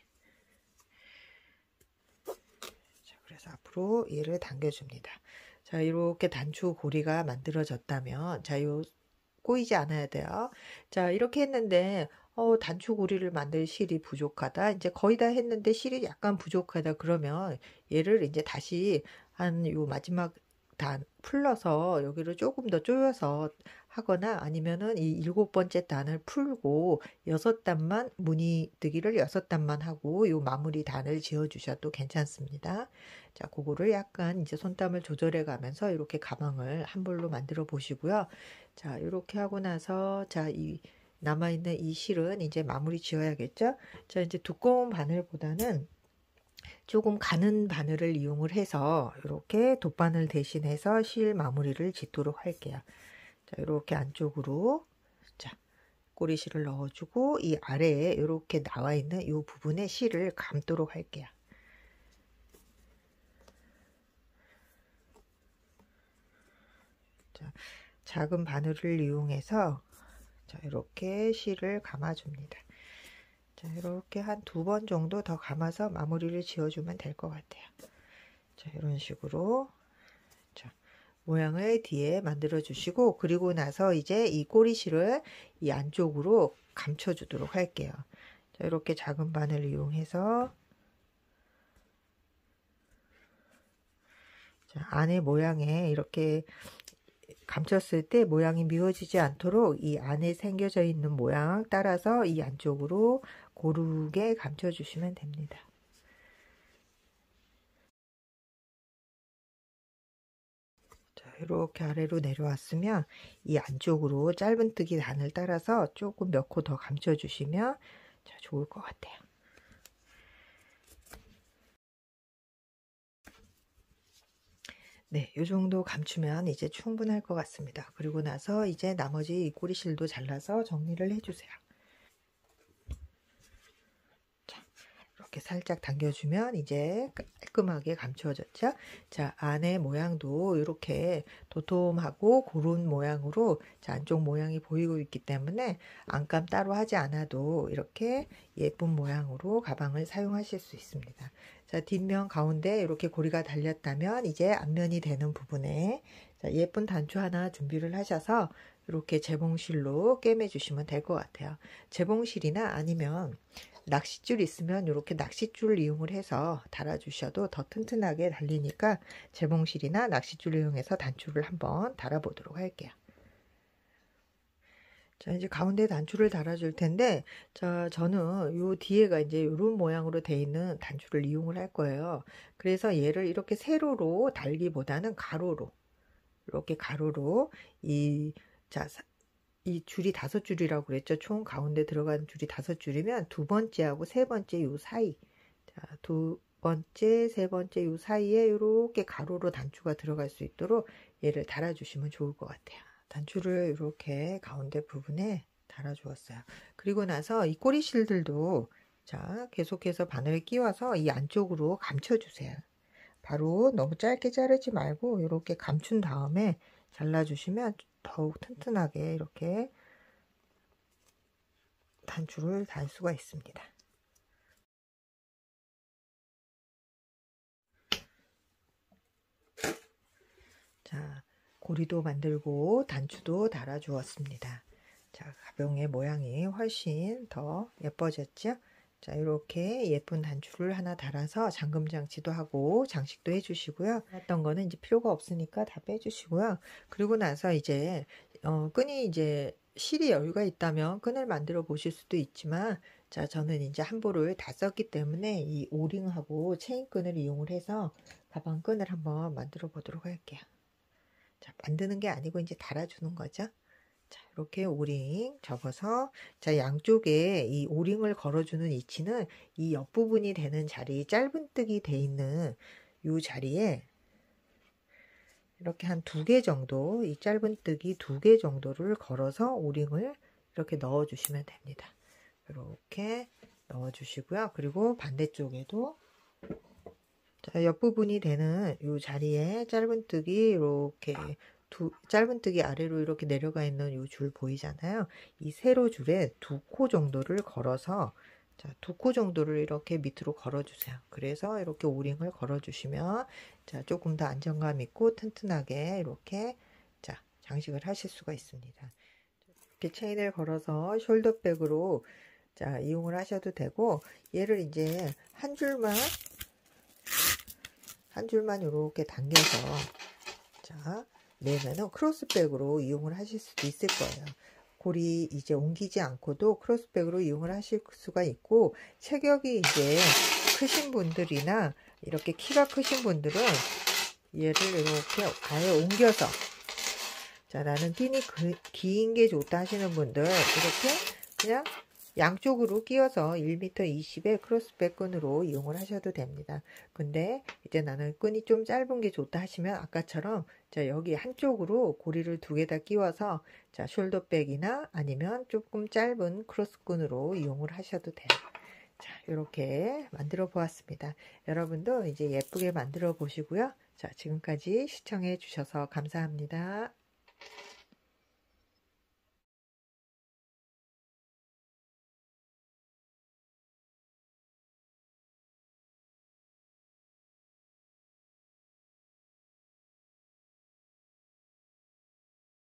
자, 그래서 앞으로 얘를 당겨줍니다. 자, 이렇게 단추 고리가 만들어졌다면, 자, 요 꼬이지 않아야 돼요. 자, 이렇게 했는데 어, 단추 고리를 만들 실이 부족하다. 이제 거의 다 했는데 실이 약간 부족하다. 그러면 얘를 이제 다시 한 요 마지막 단 풀러서 여기를 조금 더 조여서 하거나 아니면은 이 일곱 번째 단을 풀고 여섯 단만 무늬뜨기를 여섯 단만 하고 요 마무리 단을 지어 주셔도 괜찮습니다. 자, 그거를 약간 이제 손땀을 조절해 가면서 이렇게 가방을 한 볼로 만들어 보시고요. 자, 이렇게 하고 나서 자, 이 남아있는 이 실은 이제 마무리 지어야겠죠. 자, 이제 두꺼운 바늘보다는 조금 가는 바늘을 이용을 해서 이렇게 돗바늘 대신해서 실 마무리를 짓도록 할게요. 자, 이렇게 안쪽으로 자, 꼬리실을 넣어주고 이 아래에 이렇게 나와 있는 이 부분에 실을 감도록 할게요. 자, 작은 바늘을 이용해서 자, 이렇게 실을 감아줍니다. 자, 이렇게 한 두 번 정도 더 감아서 마무리를 지어주면 될 것 같아요. 자, 이런 식으로 자, 모양을 뒤에 만들어 주시고 그리고 나서 이제 이 꼬리실을 이 안쪽으로 감춰 주도록 할게요. 자, 이렇게 작은 바늘 이용해서 자, 안에 모양에 이렇게 감췄을 때 모양이 미워지지 않도록 이 안에 생겨져 있는 모양 따라서 이 안쪽으로 고르게 감춰 주시면 됩니다. 자, 이렇게 아래로 내려왔으면 이 안쪽으로 짧은뜨기 단을 따라서 조금 몇 코 더 감춰 주시면 자, 좋을 것 같아요. 네, 이 정도 감추면 이제 충분할 것 같습니다. 그리고 나서 이제 나머지 이 꼬리실도 잘라서 정리를 해주세요. 자, 이렇게 살짝 당겨주면 이제 깔끔하게 감추어졌죠. 자, 안에 모양도 이렇게 도톰하고 고른 모양으로 자, 안쪽 모양이 보이고 있기 때문에 안감 따로 하지 않아도 이렇게 예쁜 모양으로 가방을 사용하실 수 있습니다. 자, 뒷면 가운데 이렇게 고리가 달렸다면 이제 앞면이 되는 부분에 자, 예쁜 단추 하나 준비를 하셔서 이렇게 재봉실로 꿰매 주시면 될 것 같아요. 재봉실이나 아니면 낚싯줄 있으면 이렇게 낚싯줄을 이용을 해서 달아 주셔도 더 튼튼하게 달리니까 재봉실이나 낚싯줄을 이용해서 단추를 한번 달아 보도록 할게요. 자, 이제 가운데 단추를 달아줄 텐데, 자, 저는 요 뒤에가 이제 이런 모양으로 되어 있는 단추를 이용을 할 거예요. 그래서 얘를 이렇게 세로로 달기보다는 가로로, 이렇게 가로로, 이, 자, 이 줄이 다섯 줄이라고 그랬죠. 총 가운데 들어가는 줄이 다섯 줄이면 두 번째하고 세 번째 요 사이, 자, 두 번째, 세 번째 요 사이에 이렇게 가로로 단추가 들어갈 수 있도록 얘를 달아주시면 좋을 것 같아요. 단추를 이렇게 가운데 부분에 달아 주었어요. 그리고 나서 이 꼬리 실들도 자, 계속해서 바늘을 끼워서 이 안쪽으로 감춰 주세요. 바로 너무 짧게 자르지 말고 이렇게 감춘 다음에 잘라 주시면 더욱 튼튼하게 이렇게 단추를 달 수가 있습니다. 자, 고리도 만들고 단추도 달아 주었습니다. 자, 가병의 모양이 훨씬 더 예뻐졌죠? 자, 이렇게 예쁜 단추를 하나 달아서 잠금 장치도 하고 장식도 해주시고요. 했던 거는 이제 필요가 없으니까 다 빼주시고요. 그리고 나서 이제 어, 끈이 이제 실이 여유가 있다면 끈을 만들어 보실 수도 있지만, 자, 저는 이제 한 볼을 다 썼기 때문에 이 오링하고 체인 끈을 이용을 해서 가방 끈을 한번 만들어 보도록 할게요. 자, 만드는 게 아니고 이제 달아주는 거죠. 자, 이렇게 오링 접어서, 자, 양쪽에 이 오링을 걸어주는 위치는 이 옆부분이 되는 자리, 짧은뜨기 돼 있는 이 자리에 이렇게 한 두 개 정도, 이 짧은뜨기 두 개 정도를 걸어서 오링을 이렇게 넣어 주시면 됩니다. 이렇게 넣어 주시고요. 그리고 반대쪽에도 자, 옆부분이 되는 이 자리에 짧은뜨기 이렇게 두, 짧은뜨기 아래로 이렇게 내려가 있는 이 줄 보이잖아요. 이 세로 줄에 두 코 정도를 걸어서, 자, 두 코 정도를 이렇게 밑으로 걸어주세요. 그래서 이렇게 오링을 걸어주시면, 자, 조금 더 안정감 있고 튼튼하게 이렇게, 자, 장식을 하실 수가 있습니다. 이렇게 체인을 걸어서 숄더백으로, 자, 이용을 하셔도 되고, 얘를 이제 한 줄만, 한 줄만 이렇게 당겨서, 자, 내면은 크로스백으로 이용을 하실 수도 있을 거예요. 고리 이제 옮기지 않고도 크로스백으로 이용을 하실 수가 있고, 체격이 이제 크신 분들이나 이렇게 키가 크신 분들은 얘를 이렇게 아예 ong겨서, 자, 나는 핀이 긴 게 좋다 하시는 분들 이렇게 그냥 양쪽으로 끼워서 일 미터 이십의 크로스백 끈으로 이용을 하셔도 됩니다. 근데 이제 나는 끈이 좀 짧은 게 좋다 하시면 아까처럼, 자, 여기 한쪽으로 고리를 두 개 다 끼워서, 자, 숄더백이나 아니면 조금 짧은 크로스 끈으로 이용을 하셔도 돼요. 자, 이렇게 만들어 보았습니다. 여러분도 이제 예쁘게 만들어 보시고요. 자, 지금까지 시청해 주셔서 감사합니다.